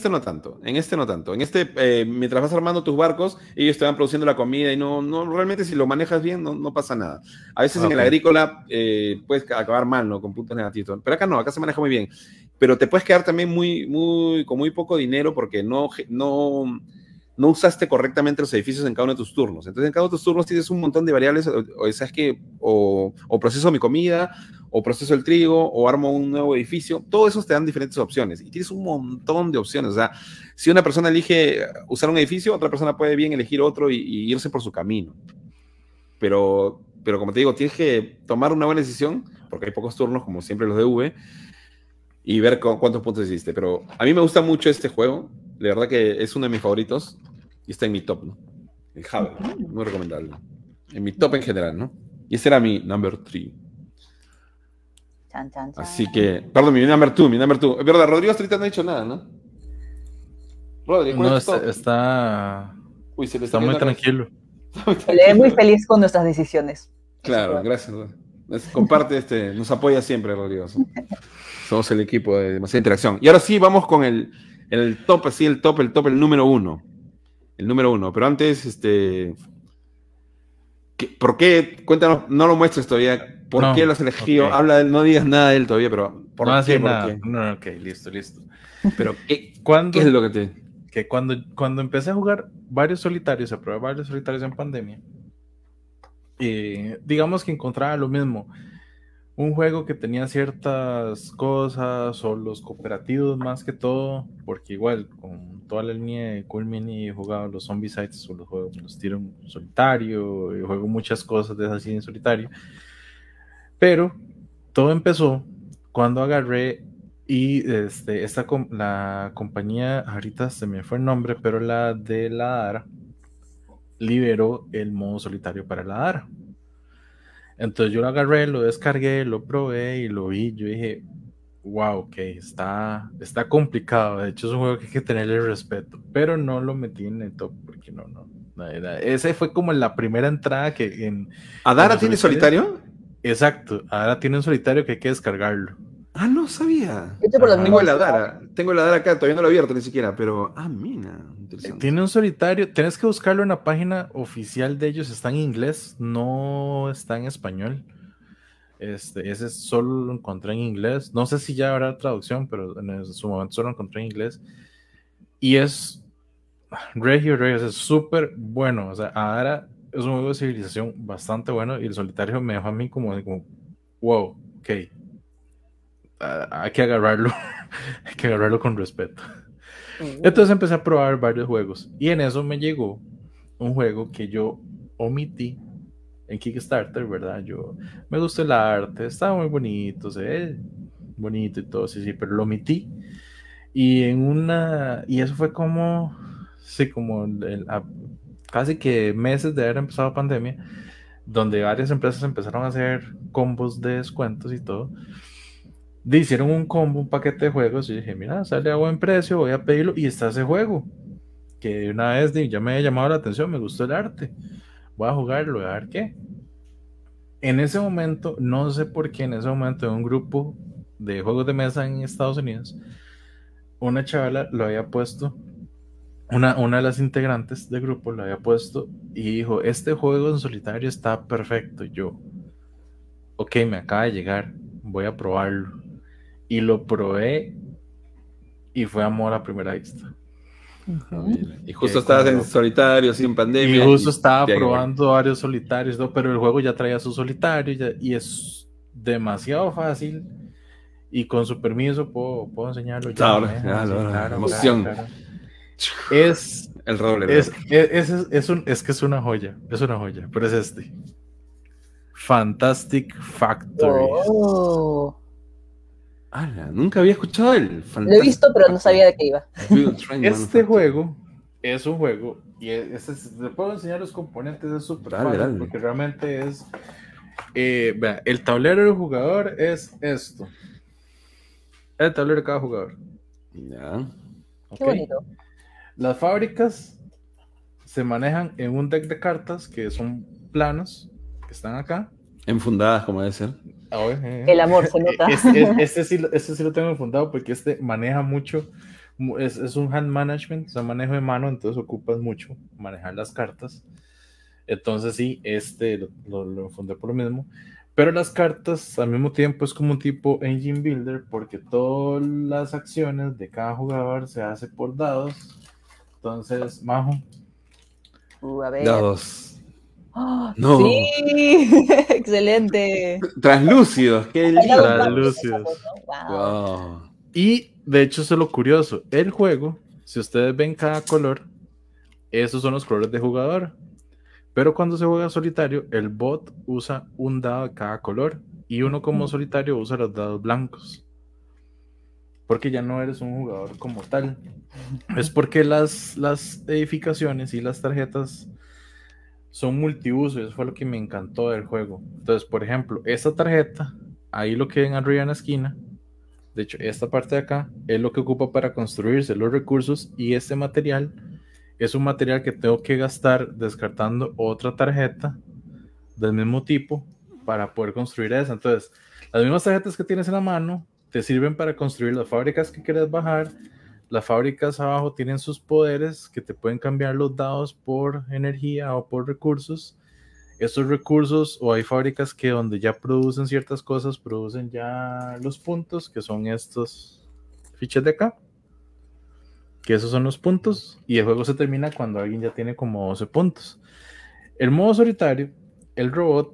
Mientras vas armando tus barcos, ellos te van produciendo la comida y no realmente si lo manejas bien, no pasa nada. A veces en el agrícola puedes acabar mal, ¿no? Con puntos negativos. Pero acá no, acá se maneja muy bien. Pero te puedes quedar también con muy poco dinero porque no usaste correctamente los edificios en cada uno de tus turnos. Entonces, en cada uno de tus turnos tienes un montón de variables, o proceso mi comida, o proceso el trigo, o armo un nuevo edificio. Todo eso te dan diferentes opciones. Y tienes un montón de opciones. O sea, si una persona elige usar un edificio, otra persona puede bien elegir otro y irse por su camino. Pero como te digo, tienes que tomar una buena decisión, porque hay pocos turnos, como siempre los de V, y ver cuántos puntos hiciste. Pero a mí me gusta mucho este juego. De verdad que es uno de mis favoritos y está en mi top, ¿no? El Javel, muy recomendable. En mi top en general, ¿no? Y ese era mi number 3. Chan. Así que, perdón, mi number 2. Es verdad, Rodrigo hasta ahorita no ha dicho nada, ¿no? Rodrigo, ¿cuál es tu top? Está muy tranquilo. Le muy feliz con nuestras decisiones. Claro, gracias. Comparte, nos apoya siempre, Rodrigo. Somos el equipo de Demasiada Interacción. Y ahora sí, vamos con el top, así, el número 1. El número 1. Pero antes, ¿por qué? Cuéntanos, no lo muestres todavía. ¿Por qué lo has elegido? Okay. No digas nada de él todavía, pero ¿por qué? Nada. No, ok, listo. Pero, ¿qué es lo que te...? Que cuando empecé a jugar varios solitarios, a probar varios solitarios en pandemia, digamos que encontraba lo mismo. Un juego que tenía ciertas cosas, o los cooperativos más que todo, porque igual con toda la línea de Cool Mini he jugado los Zombicides, o los tiro en solitario, y juego muchas cosas de esas así en solitario. Pero todo empezó cuando agarré y la compañía, ahorita se me fue el nombre, pero la de la Dara liberó el modo solitario para la Dara. Entonces yo lo agarré, lo descargué, lo probé y lo vi. Yo dije, wow, ok, está complicado. De hecho es un juego que hay que tenerle respeto, pero no lo metí en el top porque no. Ese fue como la primera entrada que en... ¿Adara tiene solitario? Exacto, Adara tiene un solitario que hay que descargarlo. Ah, no sabía. Tengo el Adara acá, todavía no lo he abierto ni siquiera, pero mira, interesante. Tiene un solitario, tienes que buscarlo en la página oficial de ellos, está en inglés, no está en español. Ese solo lo encontré en inglés, no sé si ya habrá traducción, pero en su momento solo lo encontré en inglés. Y es Regio, es súper bueno. O sea, Adara es un juego de civilización bastante bueno y el solitario me dejó a mí como wow, ok. Hay que agarrarlo con respeto. Entonces empecé a probar varios juegos y en eso me llegó un juego que yo omití en Kickstarter, ¿verdad? Me gustó el arte, estaba muy bonito, se ve bonito y todo, sí, pero lo omití Y eso fue como, sí, como casi que meses de haber empezado la pandemia, donde varias empresas empezaron a hacer combos de descuentos y todo. Hicieron un combo, un paquete de juegos, y dije, mira, sale a buen precio, voy a pedirlo, y está ese juego, que de una vez ya me había llamado la atención, me gustó el arte, voy a jugarlo, a ver qué. En ese momento, no sé por qué, en ese momento, en un grupo de juegos de mesa en Estados Unidos, una chavala lo había puesto, una de las integrantes del grupo lo había puesto y dijo, este juego en solitario está perfecto. Y yo, ok, me acaba de llegar, voy a probarlo. Y lo probé y fue amor a primera vista. Y justo estabas en solitario, sin pandemia. Y justo estaba probando varios solitarios, ¿no? Pero el juego ya traía su solitario y es demasiado fácil. Y con su permiso puedo enseñarlo. Claro, emoción. Claro. Es el roble. Es que es una joya, pero es este. Fantastic Factories. Oh. Nunca había escuchado el Fantastic. Lo he visto, pero no sabía de qué iba. Este juego es un juego, y le puedo enseñar los componentes, es súper fácil, porque realmente es... vea, el tablero del jugador es esto. El tablero de cada jugador. Ya. Qué bonito. Las fábricas se manejan en un deck de cartas que son planos, que están acá. Enfundadas, como debe ser. El amor se nota. Este sí lo tengo enfundado porque este maneja mucho. Es un hand management, o sea, manejo de mano, entonces ocupas mucho manejar las cartas. Entonces sí, lo enfundé por lo mismo. Pero las cartas al mismo tiempo es como un tipo engine builder porque todas las acciones de cada jugador se hace por dados. Entonces, Majo. A ver. Dados. Oh, no. Sí, excelente. Translúcidos, qué lindo. Translúcidos. Wow. Y de hecho, eso es lo curioso. El juego, si ustedes ven cada color, esos son los colores de jugador. Pero cuando se juega solitario, el bot usa un dado de cada color y uno como solitario usa los dados blancos. Porque ya no eres un jugador como tal. Es porque las edificaciones y las tarjetas son multiuso, y eso fue lo que me encantó del juego. Entonces, por ejemplo, esta tarjeta, ahí lo que ven arriba en la esquina, de hecho, esta parte de acá es lo que ocupa para construirse los recursos, y este material es un material que tengo que gastar descartando otra tarjeta del mismo tipo para poder construir esa. Entonces, las mismas tarjetas que tienes en la mano te sirven para construir las fábricas que quieres bajar. Las fábricas abajo tienen sus poderes que te pueden cambiar los dados por energía o por recursos. Estos recursos, o hay fábricas que donde ya producen ciertas cosas, producen ya los puntos, que son estos fichas de acá, que esos son los puntos, y el juego se termina cuando alguien ya tiene como 12 puntos. El modo solitario, el robot,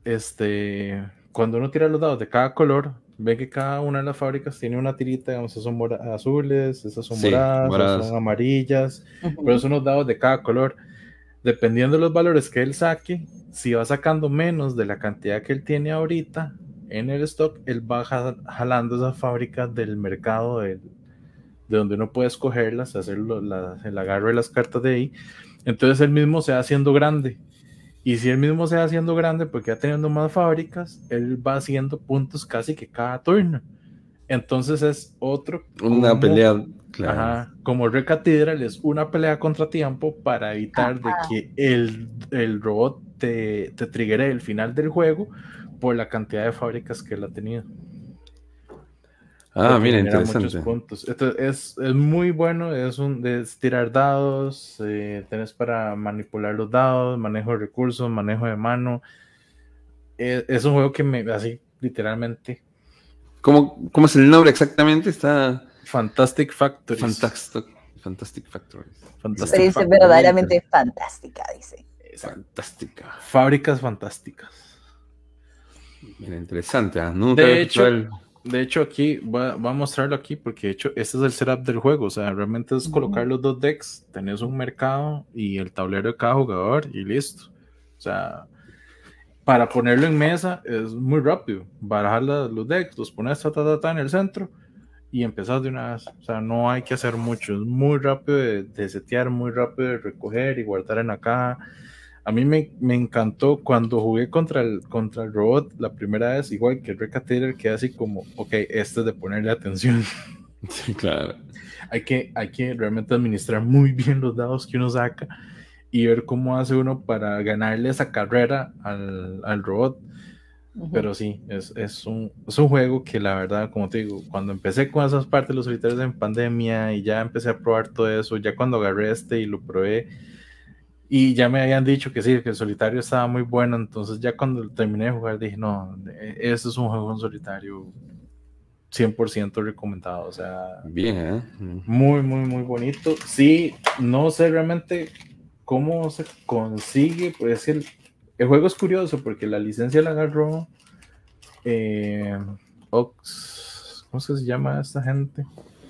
cuando uno tira los dados de cada color, ve que cada una de las fábricas tiene una tirita, digamos, esas son azules, esas son moradas, esas son amarillas, pero son los dados de cada color. Dependiendo de los valores que él saque, si va sacando menos de la cantidad que él tiene ahorita en el stock, él va jalando esas fábricas del mercado de donde uno puede escogerlas, hacer el agarro de las cartas de ahí. Entonces él mismo se va haciendo grande. Y si él mismo se va haciendo grande porque va teniendo más fábricas, él va haciendo puntos casi que cada turno. Entonces es una pelea, claro. Ajá, como Recatedral es una pelea contra tiempo para evitar de que el robot te triggere el final del juego por la cantidad de fábricas que él ha tenido. Mira, interesante. Muchos puntos. Entonces, es muy bueno, es tirar dados, tenés para manipular los dados, manejo de recursos, manejo de mano. Es un juego que así, literalmente. ¿Cómo es el nombre exactamente? Está... Fantastic Factories. Fantastic Factories. Experiencia verdaderamente fantástica, dice. Fantástica. Fábricas fantásticas. Mira, interesante. De hecho, aquí voy a mostrarlo aquí porque de hecho este es el setup del juego. O sea, realmente es colocar los dos decks, tenés un mercado y el tablero de cada jugador y listo. O sea, para ponerlo en mesa es muy rápido. Barajar los decks, los pones en el centro y empezás de una vez. O sea, no hay que hacer mucho. Es muy rápido de setear, muy rápido de recoger y guardar en la caja. A mí me encantó cuando jugué contra el robot la primera vez, igual que el Reca Taylor, que así como, ok, este es de ponerle atención. Sí, claro. Hay que realmente administrar muy bien los dados que uno saca y ver cómo hace uno para ganarle esa carrera al robot. Pero sí, es un juego que la verdad, como te digo, cuando empecé con esas partes de los solitarios en pandemia y ya empecé a probar todo eso, ya cuando agarré y lo probé y ya me habían dicho que sí, que el solitario estaba muy bueno, entonces ya cuando terminé de jugar dije, no, este es un juego en solitario 100% recomendado, o sea, bien, ¿eh? muy, muy, muy bonito. Sí, no sé realmente cómo se consigue, pues el juego es curioso porque la licencia la agarró ¿cómo es que se llama esta gente?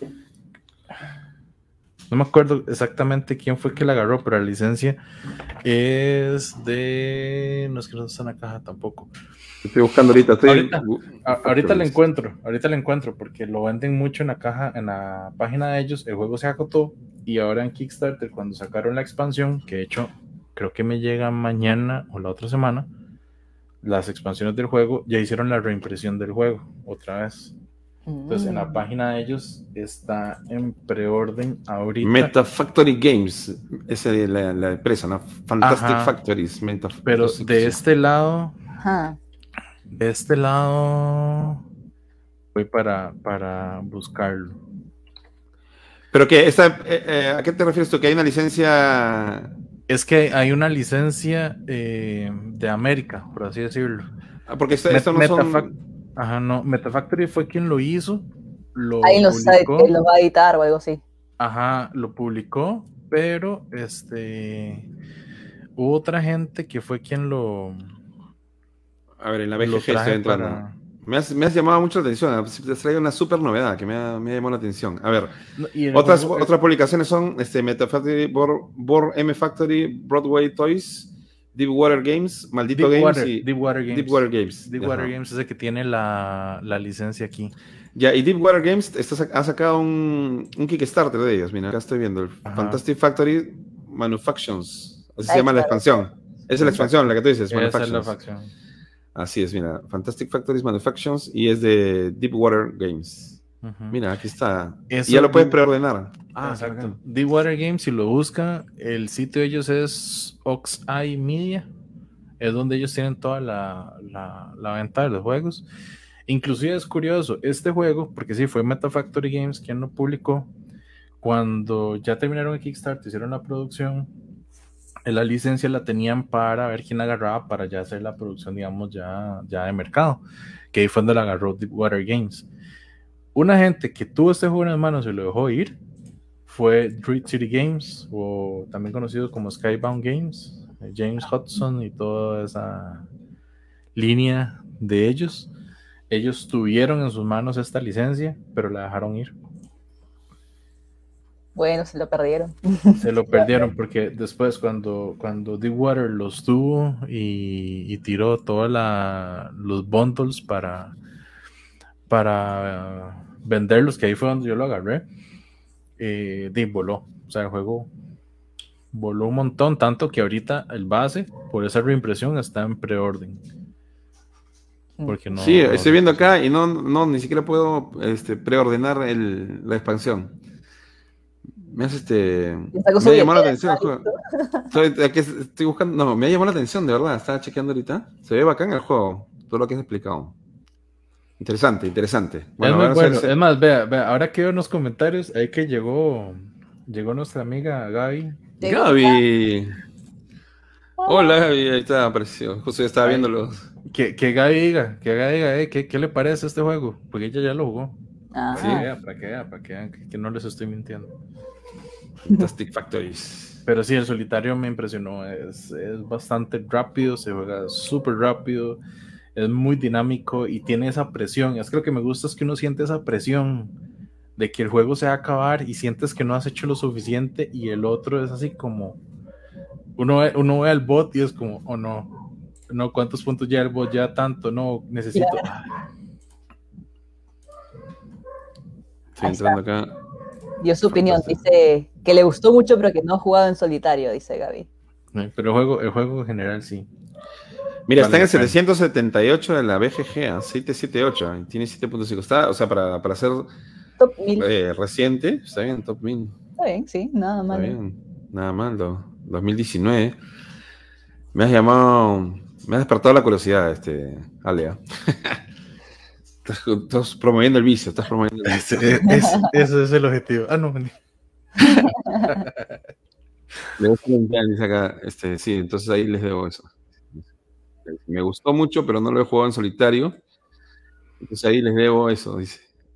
No me acuerdo exactamente quién fue que la agarró, pero la licencia es de... No es que no está en la caja tampoco. Estoy buscando ahorita. Ahorita la encuentro porque lo venden mucho en la caja, en la página de ellos. El juego se acotó y ahora en Kickstarter, cuando sacaron la expansión, que de hecho creo que me llega mañana o la otra semana, las expansiones del juego ya hicieron la reimpresión del juego otra vez. Entonces en la página de ellos está en preorden ahorita. Metafactory Games, esa es la empresa, ¿no? Fantastic Ajá. Factories. Pero de este lado, voy para buscarlo. Pero que ¿a qué te refieres tú? ¿Que hay una licencia? Es que hay una licencia de América, por así decirlo. Porque esto no son... Ajá, no, Metafactory fue quien lo hizo, ahí lo sabe que lo va a editar o algo así. Ajá, lo publicó, pero hubo otra gente que fue quien lo... A ver, en la BGG estoy entrando. Me has llamado mucho la atención. Te traigo una súper novedad que me ha llamado la atención. A ver, otras publicaciones son Metafactory, Board M Factory, Broadway Toys, Deepwater Games, Maldito Games y Deepwater Games. Deepwater Games es el que tiene la licencia aquí. Ya, y Deepwater Games ha sacado un Kickstarter de ellos. Mira, acá estoy viendo el Fantastic Factory Manufactions. Así se llama la expansión. Esa es la expansión, la que tú dices, Manufactions. Así es, mira, Fantastic Factories Manufactions y es de Deepwater Games. Mira, aquí está. Y ya lo puedes preordenar. Exacto. Deepwater Games, si lo buscan, el sitio de ellos es Oxeye Media, es donde ellos tienen toda la venta de los juegos. Inclusive es curioso, este juego, porque sí, fue Metafactory Games quien lo publicó, cuando ya terminaron el Kickstarter, hicieron la producción, la licencia la tenían para ver quién la agarraba para ya hacer la producción, digamos, ya de mercado, que ahí fue donde la agarró Deepwater Games. Una gente que tuvo este juego en las manos y lo dejó ir fue Dread City Games, o también conocido como Skybound Games, James Hudson y toda esa línea de ellos. Ellos tuvieron en sus manos esta licencia, pero la dejaron ir. Bueno, se lo perdieron. Se lo perdieron porque después cuando Deepwater los tuvo y tiró todos los bundles para venderlos, que ahí fue donde yo lo agarré, voló. O sea, el juego voló un montón, tanto que ahorita el base, por esa reimpresión, está en preorden. Porque no, sí, estoy viendo acá y no ni siquiera puedo preordenar la expansión. Me ha llamado la atención el juego. Estoy buscando, no, me ha llamado la atención, de verdad. Estaba chequeando ahorita. Se ve bacán el juego, todo lo que has explicado. Interesante. Bueno, es muy bueno. Es más, vea, ahora que veo en los comentarios, ahí que llegó nuestra amiga Gaby. Gaby. Hola Gaby, ahí está, apareció. Justo estaba viéndolos. Que Gaby diga, ¿qué le parece este juego? Porque ella ya lo jugó. Sí, para que vean que no les estoy mintiendo. Fantastic Factories. Pero sí, el solitario me impresionó. Es bastante rápido, se juega súper rápido, es muy dinámico y tiene esa presión. Es que lo que me gusta es que uno siente esa presión de que el juego se va a acabar y sientes que no has hecho lo suficiente, y el otro es así como uno ve al bot y es como, oh no, ¿cuántos puntos ya el bot? Ya tanto, no, necesito. Estoy entrando acá. Dio su opinión, dice que le gustó mucho, pero que no ha jugado en solitario, dice Gaby. Pero el juego en general sí. Mira, está en el 778 de la BGG, 778, y tiene 7.5. Está, o sea, para ser top 1000. Reciente, está bien, top 1000. Está bien, sí, nada mal. Está bien, nada mal, 2019. Me has despertado la curiosidad, Alea. Estás promoviendo el vicio, Eso es el objetivo. No, le gusta dice acá, sí, entonces ahí les debo eso. Me gustó mucho, pero no lo he jugado en solitario. Entonces ahí les debo eso, dice.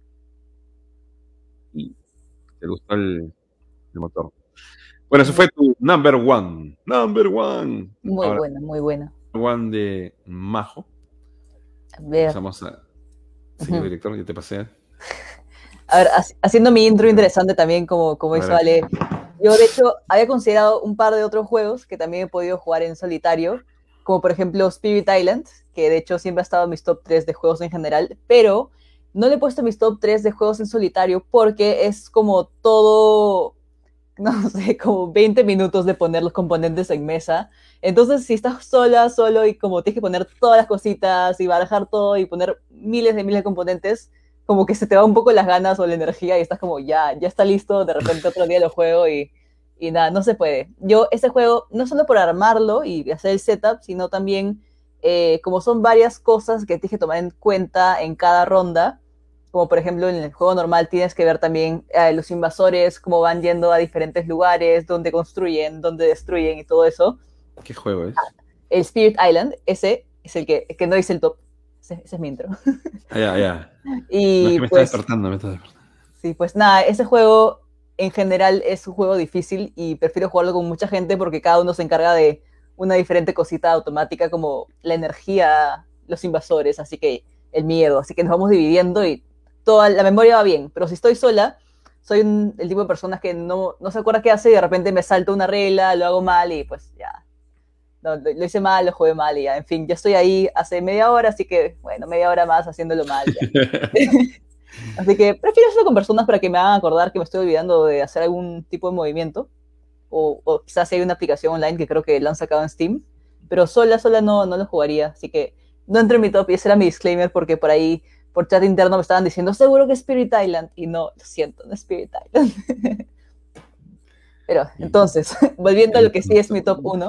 Y te gustó el motor. Bueno, eso fue tu number one. Number one. Muy buena, muy buena. Number one de Majo. A ver. Pasamos a... Señor director, ya te pasé. A ver, haciendo mi intro interesante también, como hizo Ale. Yo, de hecho, había considerado un par de otros juegos que también he podido jugar en solitario, como por ejemplo Spirit Island, que de hecho siempre ha estado en mis top 3 de juegos en general, pero no le he puesto mis top 3 de juegos en solitario porque es como todo, no sé, como 20 minutos de poner los componentes en mesa. Entonces, si estás solo y como tienes que poner todas las cositas y barajar todo y poner miles de componentes, como que se te va un poco las ganas o la energía y estás como, ya está listo, de repente otro día lo juego y nada, no se puede. Yo ese juego, no solo por armarlo y hacer el setup, sino también como son varias cosas que tienes que tomar en cuenta en cada ronda, como por ejemplo en el juego normal tienes que ver también los invasores, cómo van yendo a diferentes lugares, dónde construyen, dónde destruyen y todo eso. ¿Qué juego es? El Spirit Island, ese es el que no dice el top. Ese es mi intro. Ya. Y no, es que me está despertando. Sí, pues nada, ese juego en general es un juego difícil y prefiero jugarlo con mucha gente porque cada uno se encarga de una diferente cosita automática como la energía, los invasores, así que el miedo. Así que nos vamos dividiendo y toda la memoria va bien. Pero si estoy sola, soy el tipo de personas que no se acuerda qué hace y de repente me salto una regla, lo hago mal y pues ya. No, lo hice mal, lo jugué mal y ya. En fin, ya estoy ahí hace media hora, así que, bueno, media hora más haciéndolo mal. Así que prefiero hacerlo con personas para que me hagan acordar que me estoy olvidando de hacer algún tipo de movimiento. O quizás hay una aplicación online que creo que la han sacado en Steam. Pero sola no lo jugaría. Así que no entré en mi top y ese era mi disclaimer porque por ahí, por chat interno me estaban diciendo, seguro que es Spirit Island. Y no, lo siento, no es Spirit Island. Pero entonces, volviendo a lo que sí es mi top 1.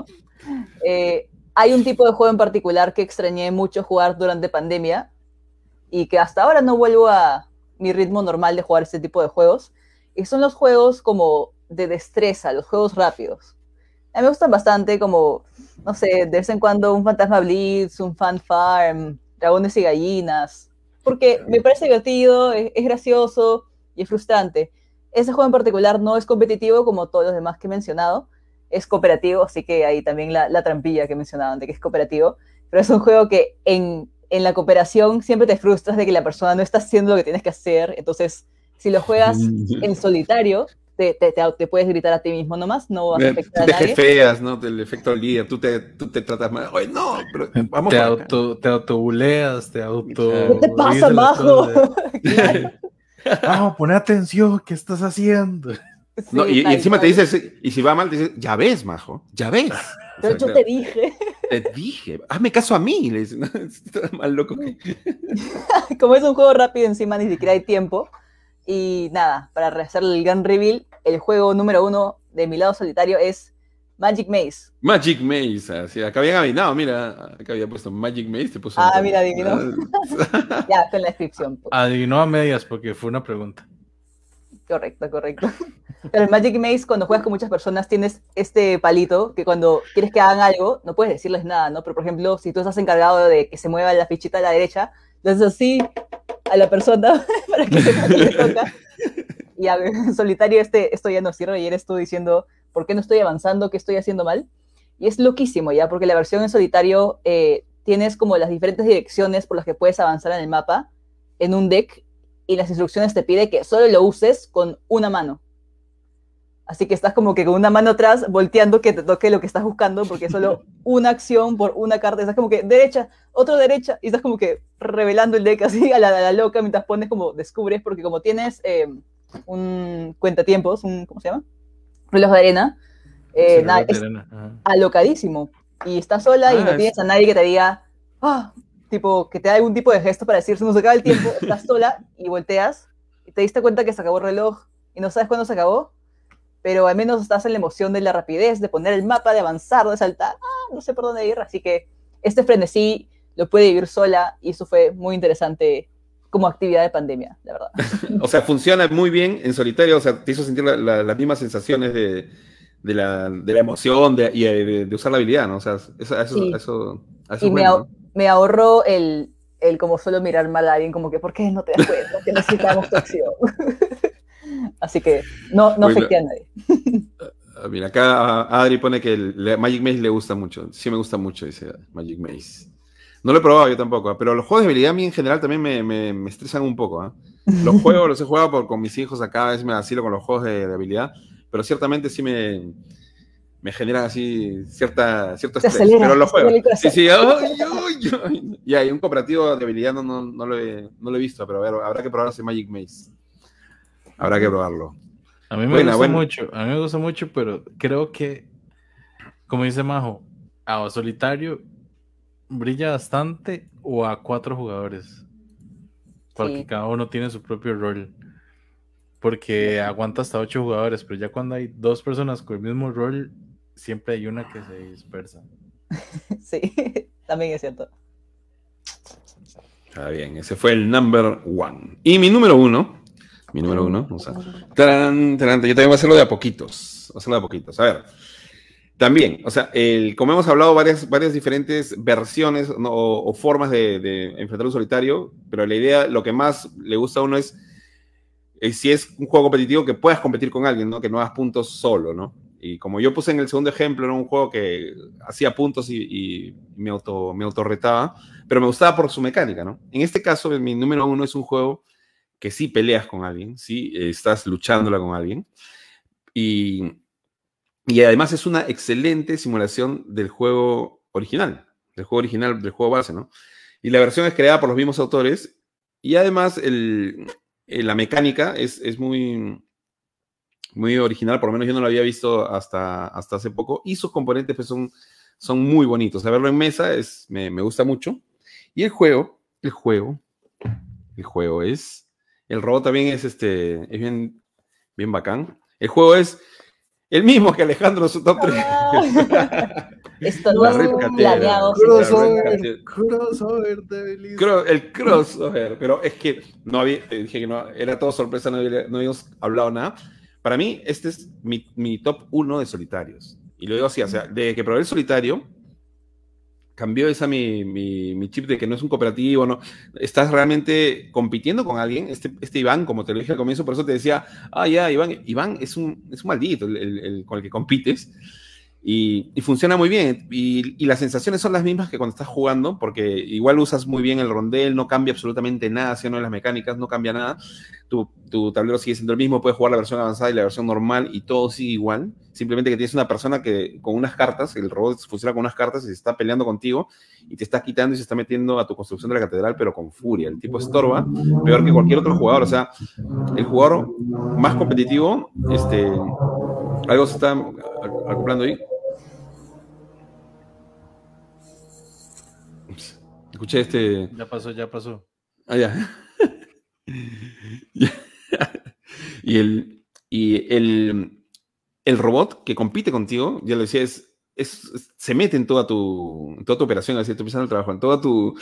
Hay un tipo de juego en particular que extrañé mucho jugar durante pandemia y que hasta ahora no vuelvo a mi ritmo normal de jugar este tipo de juegos, y son los juegos como de destreza, los juegos rápidos. A mí me gustan bastante, como, no sé, de vez en cuando un Fantasma Blitz, un Fan Farm, Dragones y Gallinas, porque me parece divertido, es gracioso y es frustrante. Ese juego en particular no es competitivo como todos los demás que he mencionado, es cooperativo, así que ahí también la trampilla que mencionaban de que es cooperativo, pero es un juego que en la cooperación siempre te frustras de que la persona no está haciendo lo que tienes que hacer, entonces si lo juegas en solitario, te puedes gritar a ti mismo nomás, no vas a afectar a nadie. Te jefeas, ¿no? El efecto líder, tú te tratas mal, oye, no, pero vamos te autobuleas, ¿Qué te pasa, Majo? Vamos, pon atención, ¿qué estás haciendo? Sí, no, y encima te dices, y si va mal, te dices, ya ves, Majo, ya ves. Pero yo te dije. Te dije, hazme caso a mí. Le dice, no, estás más loco que... Como es un juego rápido, encima ni siquiera hay tiempo. Y nada, para hacer el gran reveal, el juego número 1 de mi lado solitario es Magic Maze. Magic Maze, así, acá habían adivinado, mira, acá había puesto Magic Maze, te puso... Mira, adivinó. Ya, está en la descripción. Pues. Adivinó a medias porque fue una pregunta. Correcto. Pero el Magic Maze, cuando juegas con muchas personas, tienes este palito que cuando quieres que hagan algo, no puedes decirles nada, ¿no? Pero, por ejemplo, si tú estás encargado de que se mueva la fichita a la derecha, le haces así a la persona para que sepa que le toca. Y en solitario esto ya no sirve y eres tú diciendo, ¿por qué no estoy avanzando? ¿Qué estoy haciendo mal? Y es loquísimo, ¿ya? Porque la versión en solitario tienes como las diferentes direcciones por las que puedes avanzar en el mapa en un deck, y las instrucciones te pide que solo lo uses con una mano. Así que estás como que con una mano atrás, volteando que te toque lo que estás buscando, porque es solo una acción por una carta. Estás como que derecha, otro derecha, y estás como que revelando el deck así a la loca mientras pones como descubres, porque como tienes un cuentatiempos, ¿cómo se llama? Reloj de arena, es alocadísimo. Y estás sola y no tienes a nadie que te diga, tipo, que te da algún tipo de gesto para decir, se nos acaba el tiempo, estás sola y volteas y te diste cuenta que se acabó el reloj y no sabes cuándo se acabó, pero al menos estás en la emoción de la rapidez, de poner el mapa, de avanzar, de saltar, no sé por dónde ir, así que este frenesí lo puede vivir sola y eso fue muy interesante como actividad de pandemia, la verdad. O sea, funciona muy bien en solitario, o sea, te hizo sentir las mismas sensaciones de la emoción y de usar la habilidad, ¿no? O sea, eso y me ahorró el como solo mirar mal a alguien, como que, ¿por qué no te das cuenta que necesitamos tu acción? Así que no afecté a nadie. Mira, acá Adri pone que Magic Maze le gusta mucho. Sí me gusta mucho, dice Magic Maze. No lo he probado yo tampoco, pero los juegos de habilidad a mí en general también me estresan un poco. Los juegos los he jugado con mis hijos acá, a veces me asilo con los juegos de habilidad, pero ciertamente sí me generan así cierto estrés. Pero los juegos. Sí. Y hay un cooperativo de habilidad, no lo he visto, pero a ver, habrá que probar ese Magic Maze. Habrá que probarlo. A mí me gusta mucho, pero creo que, como dice Majo, a solitario brilla bastante o a 4 jugadores. Porque cada uno tiene su propio rol. Porque aguanta hasta 8 jugadores, pero ya cuando hay 2 personas con el mismo rol, siempre hay una que se dispersa. Sí, también es cierto. Está bien, ese fue el number 1. Y mi número 1, o sea, yo también voy a hacerlo de a poquitos. A ver, también, o sea, como hemos hablado, varias diferentes versiones, ¿no? o formas de enfrentar un solitario, pero la idea, lo que más le gusta a uno es si es un juego competitivo, que puedas competir con alguien, ¿no? Que no hagas puntos solo, ¿no? Y como yo puse en el segundo ejemplo, era un juego que hacía puntos y me autorretaba, pero me gustaba por su mecánica, ¿no? En este caso, mi número 1 es un juego que sí peleas con alguien, sí estás luchándola con alguien, y además es una excelente simulación del juego original, del juego base, ¿no? Y la versión es creada por los mismos autores, y además la mecánica es muy original, por lo menos yo no lo había visto hasta hace poco, y sus componentes pues, son muy bonitos. A verlo en mesa me gusta mucho. Y el juego es... El robot también es bien bacán. El juego es el mismo que Alejandro, su top 3. Esto no es planeado. Crossover de el crossover, pero es que dije que no, era todo sorpresa, no habíamos hablado nada. Para mí, este es mi top 1 de solitarios. Y lo digo así, o sea, desde que probé el solitario, cambió mi chip de que no es un cooperativo, no. Estás realmente compitiendo con alguien. Este Iván, como te lo dije al comienzo, por eso te decía, ya, Iván es un maldito, el con el que compites. Y funciona muy bien. Y las sensaciones son las mismas que cuando estás jugando, porque igual usas muy bien el rondel, no cambia absolutamente nada, si no en las mecánicas, no cambia nada. Tu tablero sigue siendo el mismo, puedes jugar la versión avanzada y la versión normal y todo sigue igual. Simplemente que tienes una persona que con unas cartas, el robot funciona con unas cartas y se está peleando contigo y te está quitando y se está metiendo a tu construcción de la catedral, pero con furia. El tipo estorba, peor que cualquier otro jugador. O sea, el jugador más competitivo, algo se está acoplando ahí. Escuché Ya pasó. Ya. Y el robot que compite contigo, ya lo decía, se mete en toda tu operación, así, tú empiezas el trabajo, en toda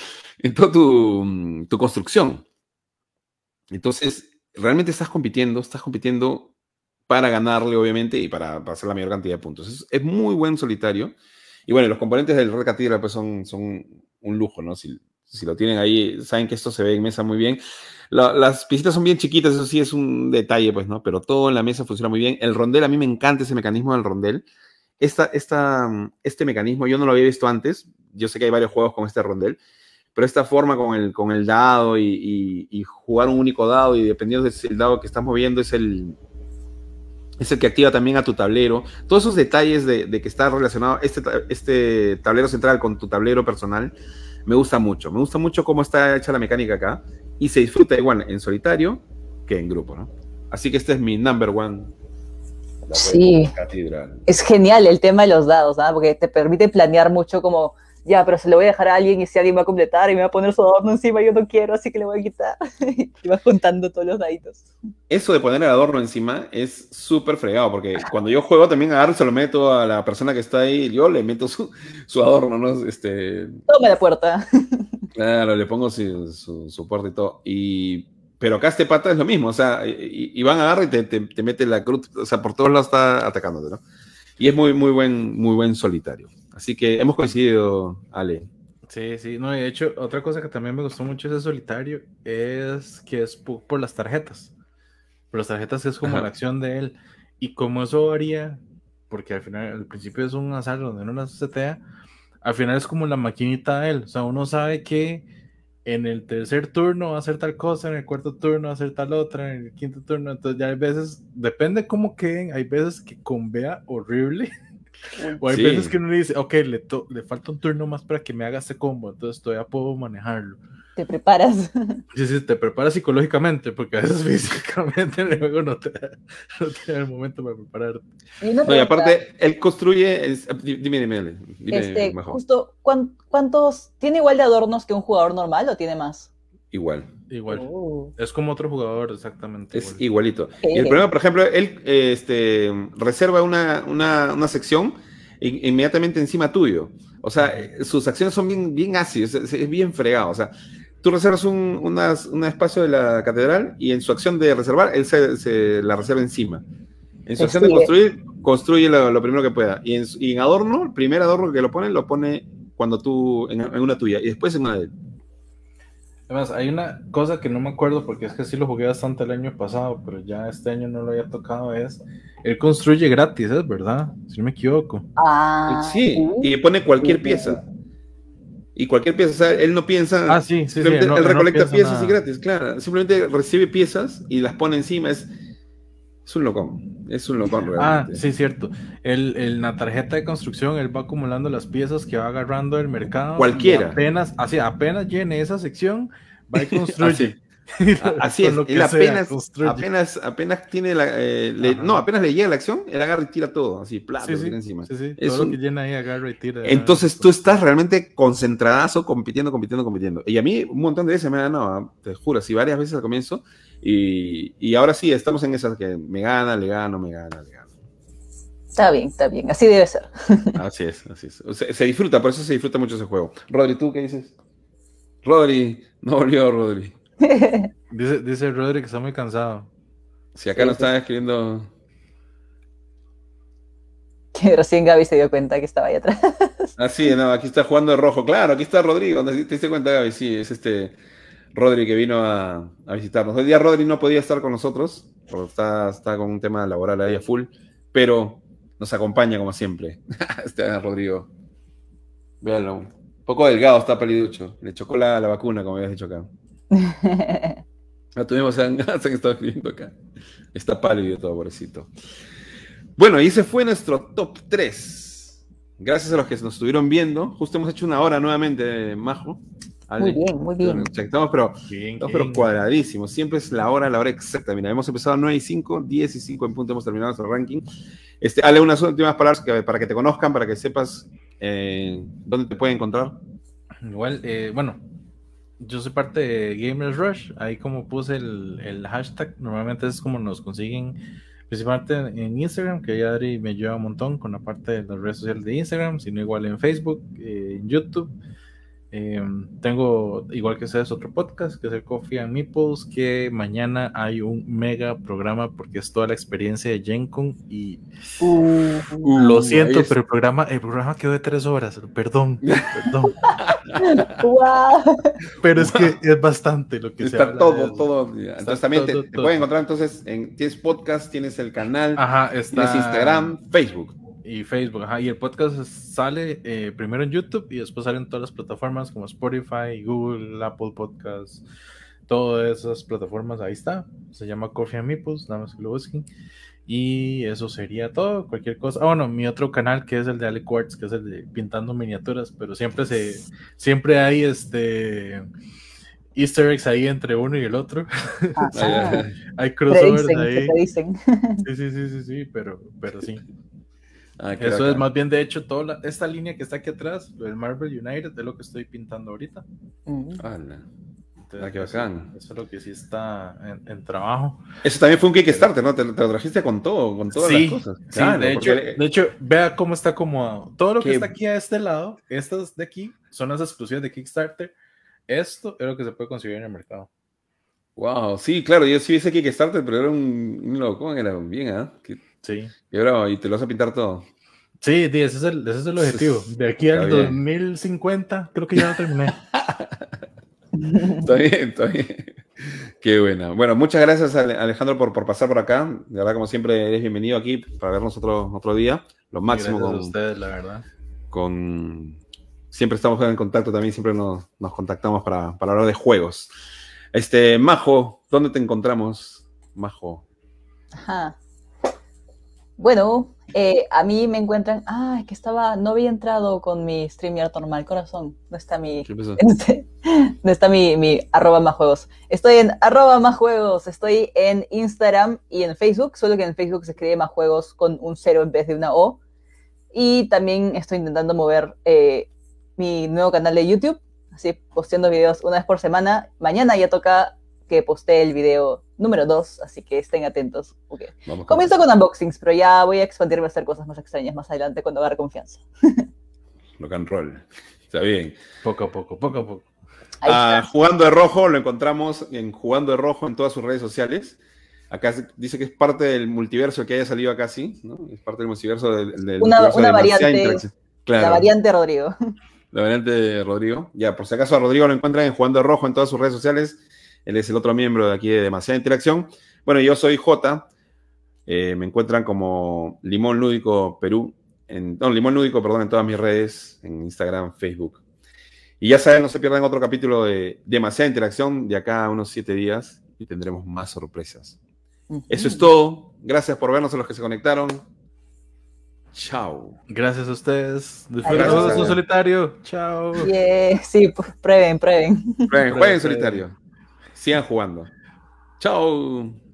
tu construcción. Entonces, realmente estás compitiendo para ganarle, obviamente, y para hacer la mayor cantidad de puntos. Es muy buen solitario. Y bueno, los componentes del Red Cathedral pues son un lujo, ¿no? Si lo tienen ahí, saben que esto se ve en mesa muy bien. Las piecitas son bien chiquitas, eso sí es un detalle, pues, ¿no? Pero todo en la mesa funciona muy bien. El rondel, a mí me encanta ese mecanismo del rondel. Este mecanismo yo no lo había visto antes. Yo sé que hay varios juegos con este rondel, pero esta forma con el dado y jugar un único dado y dependiendo del dado que estás moviendo es el es el que activa también a tu tablero. Todos esos detalles de que está relacionado este tablero central con tu tablero personal, me gusta mucho. Me gusta mucho cómo está hecha la mecánica acá y se disfruta igual en solitario que en grupo, ¿no? Así que este es mi number one. Sí, Catedral. es genial el tema de los dados, ¿no? Porque te permite planear mucho como, ya, pero se lo voy a dejar a alguien y si alguien va a completar y me va a poner su adorno encima, yo no quiero, así que le voy a quitar. Y vas juntando todos los daditos. Eso de poner el adorno encima es súper fregado, porque cuando yo juego también agarro y se lo meto a la persona que está ahí, yo le meto su adorno, ¿no? Toma la puerta. Claro, le pongo su puerta y todo. Pero acá este pata es lo mismo, o sea, Iván agarra y te mete la cruz, o sea, por todos lados está atacándote, ¿no? Y es muy buen solitario. Así que hemos coincidido, Ale. Sí, no, y de hecho, otra cosa que también me gustó mucho de ese solitario es que es por las tarjetas. Por las tarjetas es como la acción de él. Y como eso varía, porque al principio es un azar donde uno las setea, al final es como la maquinita de él. O sea, uno sabe que en el tercer turno va a hacer tal cosa, en el cuarto turno va a hacer tal otra, en el quinto turno. Entonces ya hay veces, depende cómo queden, hay veces que convea horrible. O hay veces que uno dice, ok, le falta un turno más para que me haga este combo, entonces todavía puedo manejarlo. Te preparas. Sí, te preparas psicológicamente, porque a veces físicamente el juego no te da el momento para prepararte. Y aparte, él construye. Dime, justo, ¿cuántos? ¿Tiene igual de adornos que un jugador normal o tiene más? Igual. Es como otro jugador, exactamente. Es igualito. Y el problema, por ejemplo, él reserva una sección inmediatamente encima tuyo. O sea, sus acciones son bien ácidas, es bien fregado. O sea, tú reservas un espacio de la catedral y en su acción de reservar, él se la reserva encima. En su acción de construir, construye lo primero que pueda. Y en adorno, el primer adorno que lo pone cuando tú, en una tuya, y después en una de él. Además, hay una cosa que no me acuerdo porque es que sí lo jugué bastante el año pasado, pero ya este año no lo había tocado, él construye gratis, ¿es verdad? Si no me equivoco. Sí, y pone cualquier pieza. Y cualquier pieza, o sea, él no piensa. Él recolecta piezas y gratis, claro. Simplemente recibe piezas y las pone encima. Es un locón. Es un locón realmente. Sí, cierto. En la tarjeta de construcción, él va acumulando las piezas que va agarrando del mercado. Cualquiera. Apenas llene esa sección, va y construye. Así es. Él apenas tiene apenas le llega la acción, él agarra y tira todo, así, plata, tira encima. Sí. Todo lo que llena ahí agarra y tira. Entonces tú estás realmente concentradazo, compitiendo. Y a mí un montón de veces me ha ganado, te juro, así varias veces al comienzo. Y ahora sí, estamos en esas que me gana, le gano. Está bien, así debe ser. Así es. Se disfruta, por eso se disfruta mucho ese juego. Rodri, ¿tú qué dices? Rodri, no volvió Rodri. Dice Rodri que está muy cansado. Si acá no está escribiendo. Que recién Gaby se dio cuenta que estaba ahí atrás. No, aquí está jugando de rojo. Claro, aquí está Rodrigo. ¿Te diste cuenta, Gaby? Sí, es Rodri que vino a visitarnos. Hoy día Rodri no podía estar con nosotros, porque está con un tema laboral ahí a full, pero nos acompaña como siempre. Rodrigo. Véanlo. Un poco delgado, está paliducho. Le chocó la vacuna, como habías dicho acá. Se han estado escribiendo acá. Está pálido todo, pobrecito. Bueno, y ese fue nuestro top 3. Gracias a los que nos estuvieron viendo. Justo hemos hecho una hora nuevamente, Majo. Ale. Muy bien. Estamos pero cuadradísimos. Siempre es la hora exacta. Mira, hemos empezado a 9:05, 10:05 en punto hemos terminado nuestro ranking. Ale, unas últimas palabras para que te conozcan, para que sepas dónde te pueden encontrar. Igual, bueno, yo soy parte de Gamers Rush. Ahí como puse el hashtag, normalmente es como nos consiguen, principalmente en Instagram, que ya Adri me ayuda un montón con la parte de las redes sociales de Instagram, sino igual en Facebook, en YouTube. Tengo, igual que ustedes, otro podcast que es el Coffee and Meeples, que mañana hay un mega programa porque es toda la experiencia de Gen Con y lo siento, pero el programa quedó de 3 horas, perdón. Wow. Pero es que es bastante lo que está se todo. Entonces también te pueden encontrar, entonces tienes podcast, tienes el canal, tienes Instagram, Facebook. Y Facebook, y el podcast sale primero en YouTube y después salen todas las plataformas como Spotify, Google, Apple Podcasts, todas esas plataformas, ahí está, se llama Coffee and Meeples, nada más que lo busquen. Y eso sería todo, cualquier cosa. Ah, bueno, mi otro canal que es el de Ale Quartz, que es el de pintando miniaturas, pero siempre hay Easter eggs ahí entre uno y el otro. Hay crossovers ahí. Sí, pero sí. Eso es más bien, de hecho, toda esta línea que está aquí atrás, el Marvel United, es lo que estoy pintando ahorita. Entonces, qué bacán. Eso es lo que sí está en trabajo. Eso también fue un Kickstarter, ¿no? Te lo trajiste con todo, con todas las cosas. Sí, claro, de hecho, vea cómo está acomodado. Todo lo que está aquí a este lado, estas de aquí, son las exclusivas de Kickstarter. Esto es lo que se puede conseguir en el mercado. Wow, sí, claro, yo sí vi ese Kickstarter, pero era un loco, era bien, ¿ah? Sí. Y bravo, y te lo vas a pintar todo. Sí, ese es el objetivo. De aquí al 2050, creo que ya lo terminé. Está bien. Qué buena. Bueno, muchas gracias, Alejandro, por pasar por acá. De verdad, como siempre, eres bienvenido aquí para vernos otro día. Lo máximo gracias a ustedes, la verdad. Siempre estamos en contacto también, siempre nos contactamos para hablar de juegos. Majo, ¿dónde te encontramos, Majo? Ajá. Bueno, a mí me encuentran... es que no había entrado con mi StreamYard normal, corazón. No está mi... No está mi @másjuegos. Estoy en @másjuegos. Estoy en Instagram y en Facebook, solo que en Facebook se escribe másjuegos con un 0 en vez de una O. Y también estoy intentando mover mi nuevo canal de YouTube, así posteando videos una vez por semana. Mañana ya toca que postee el video número 2, así que estén atentos. Okay. Comienzo con unboxings, pero ya voy a expandirme a hacer cosas más extrañas más adelante cuando agarre confianza. Rock and roll. Está bien. Poco a poco. Jugando de Rojo, lo encontramos en Jugando de Rojo en todas sus redes sociales. Acá dice que es parte del multiverso que haya salido acá, sí, ¿no? Es parte del multiverso del una variante. Claro. La variante Rodrigo. La variante de Rodrigo. Ya, por si acaso a Rodrigo lo encuentran en Jugando de Rojo en todas sus redes sociales. Él es el otro miembro de aquí de Demasiada Interacción. Bueno, yo soy Jota. Me encuentran como Limón Lúdico Perú. Limón Lúdico, perdón, en todas mis redes, en Instagram, Facebook. Y ya saben, no se pierdan otro capítulo de Demasiada Interacción de acá a unos 7 días y tendremos más sorpresas. Eso es todo. Gracias por vernos a los que se conectaron. Chao. Gracias a ustedes. Disfruten su solitario. Chao. Sí, pues, prueben. Jueguen solitario. Sigan jugando. Chao.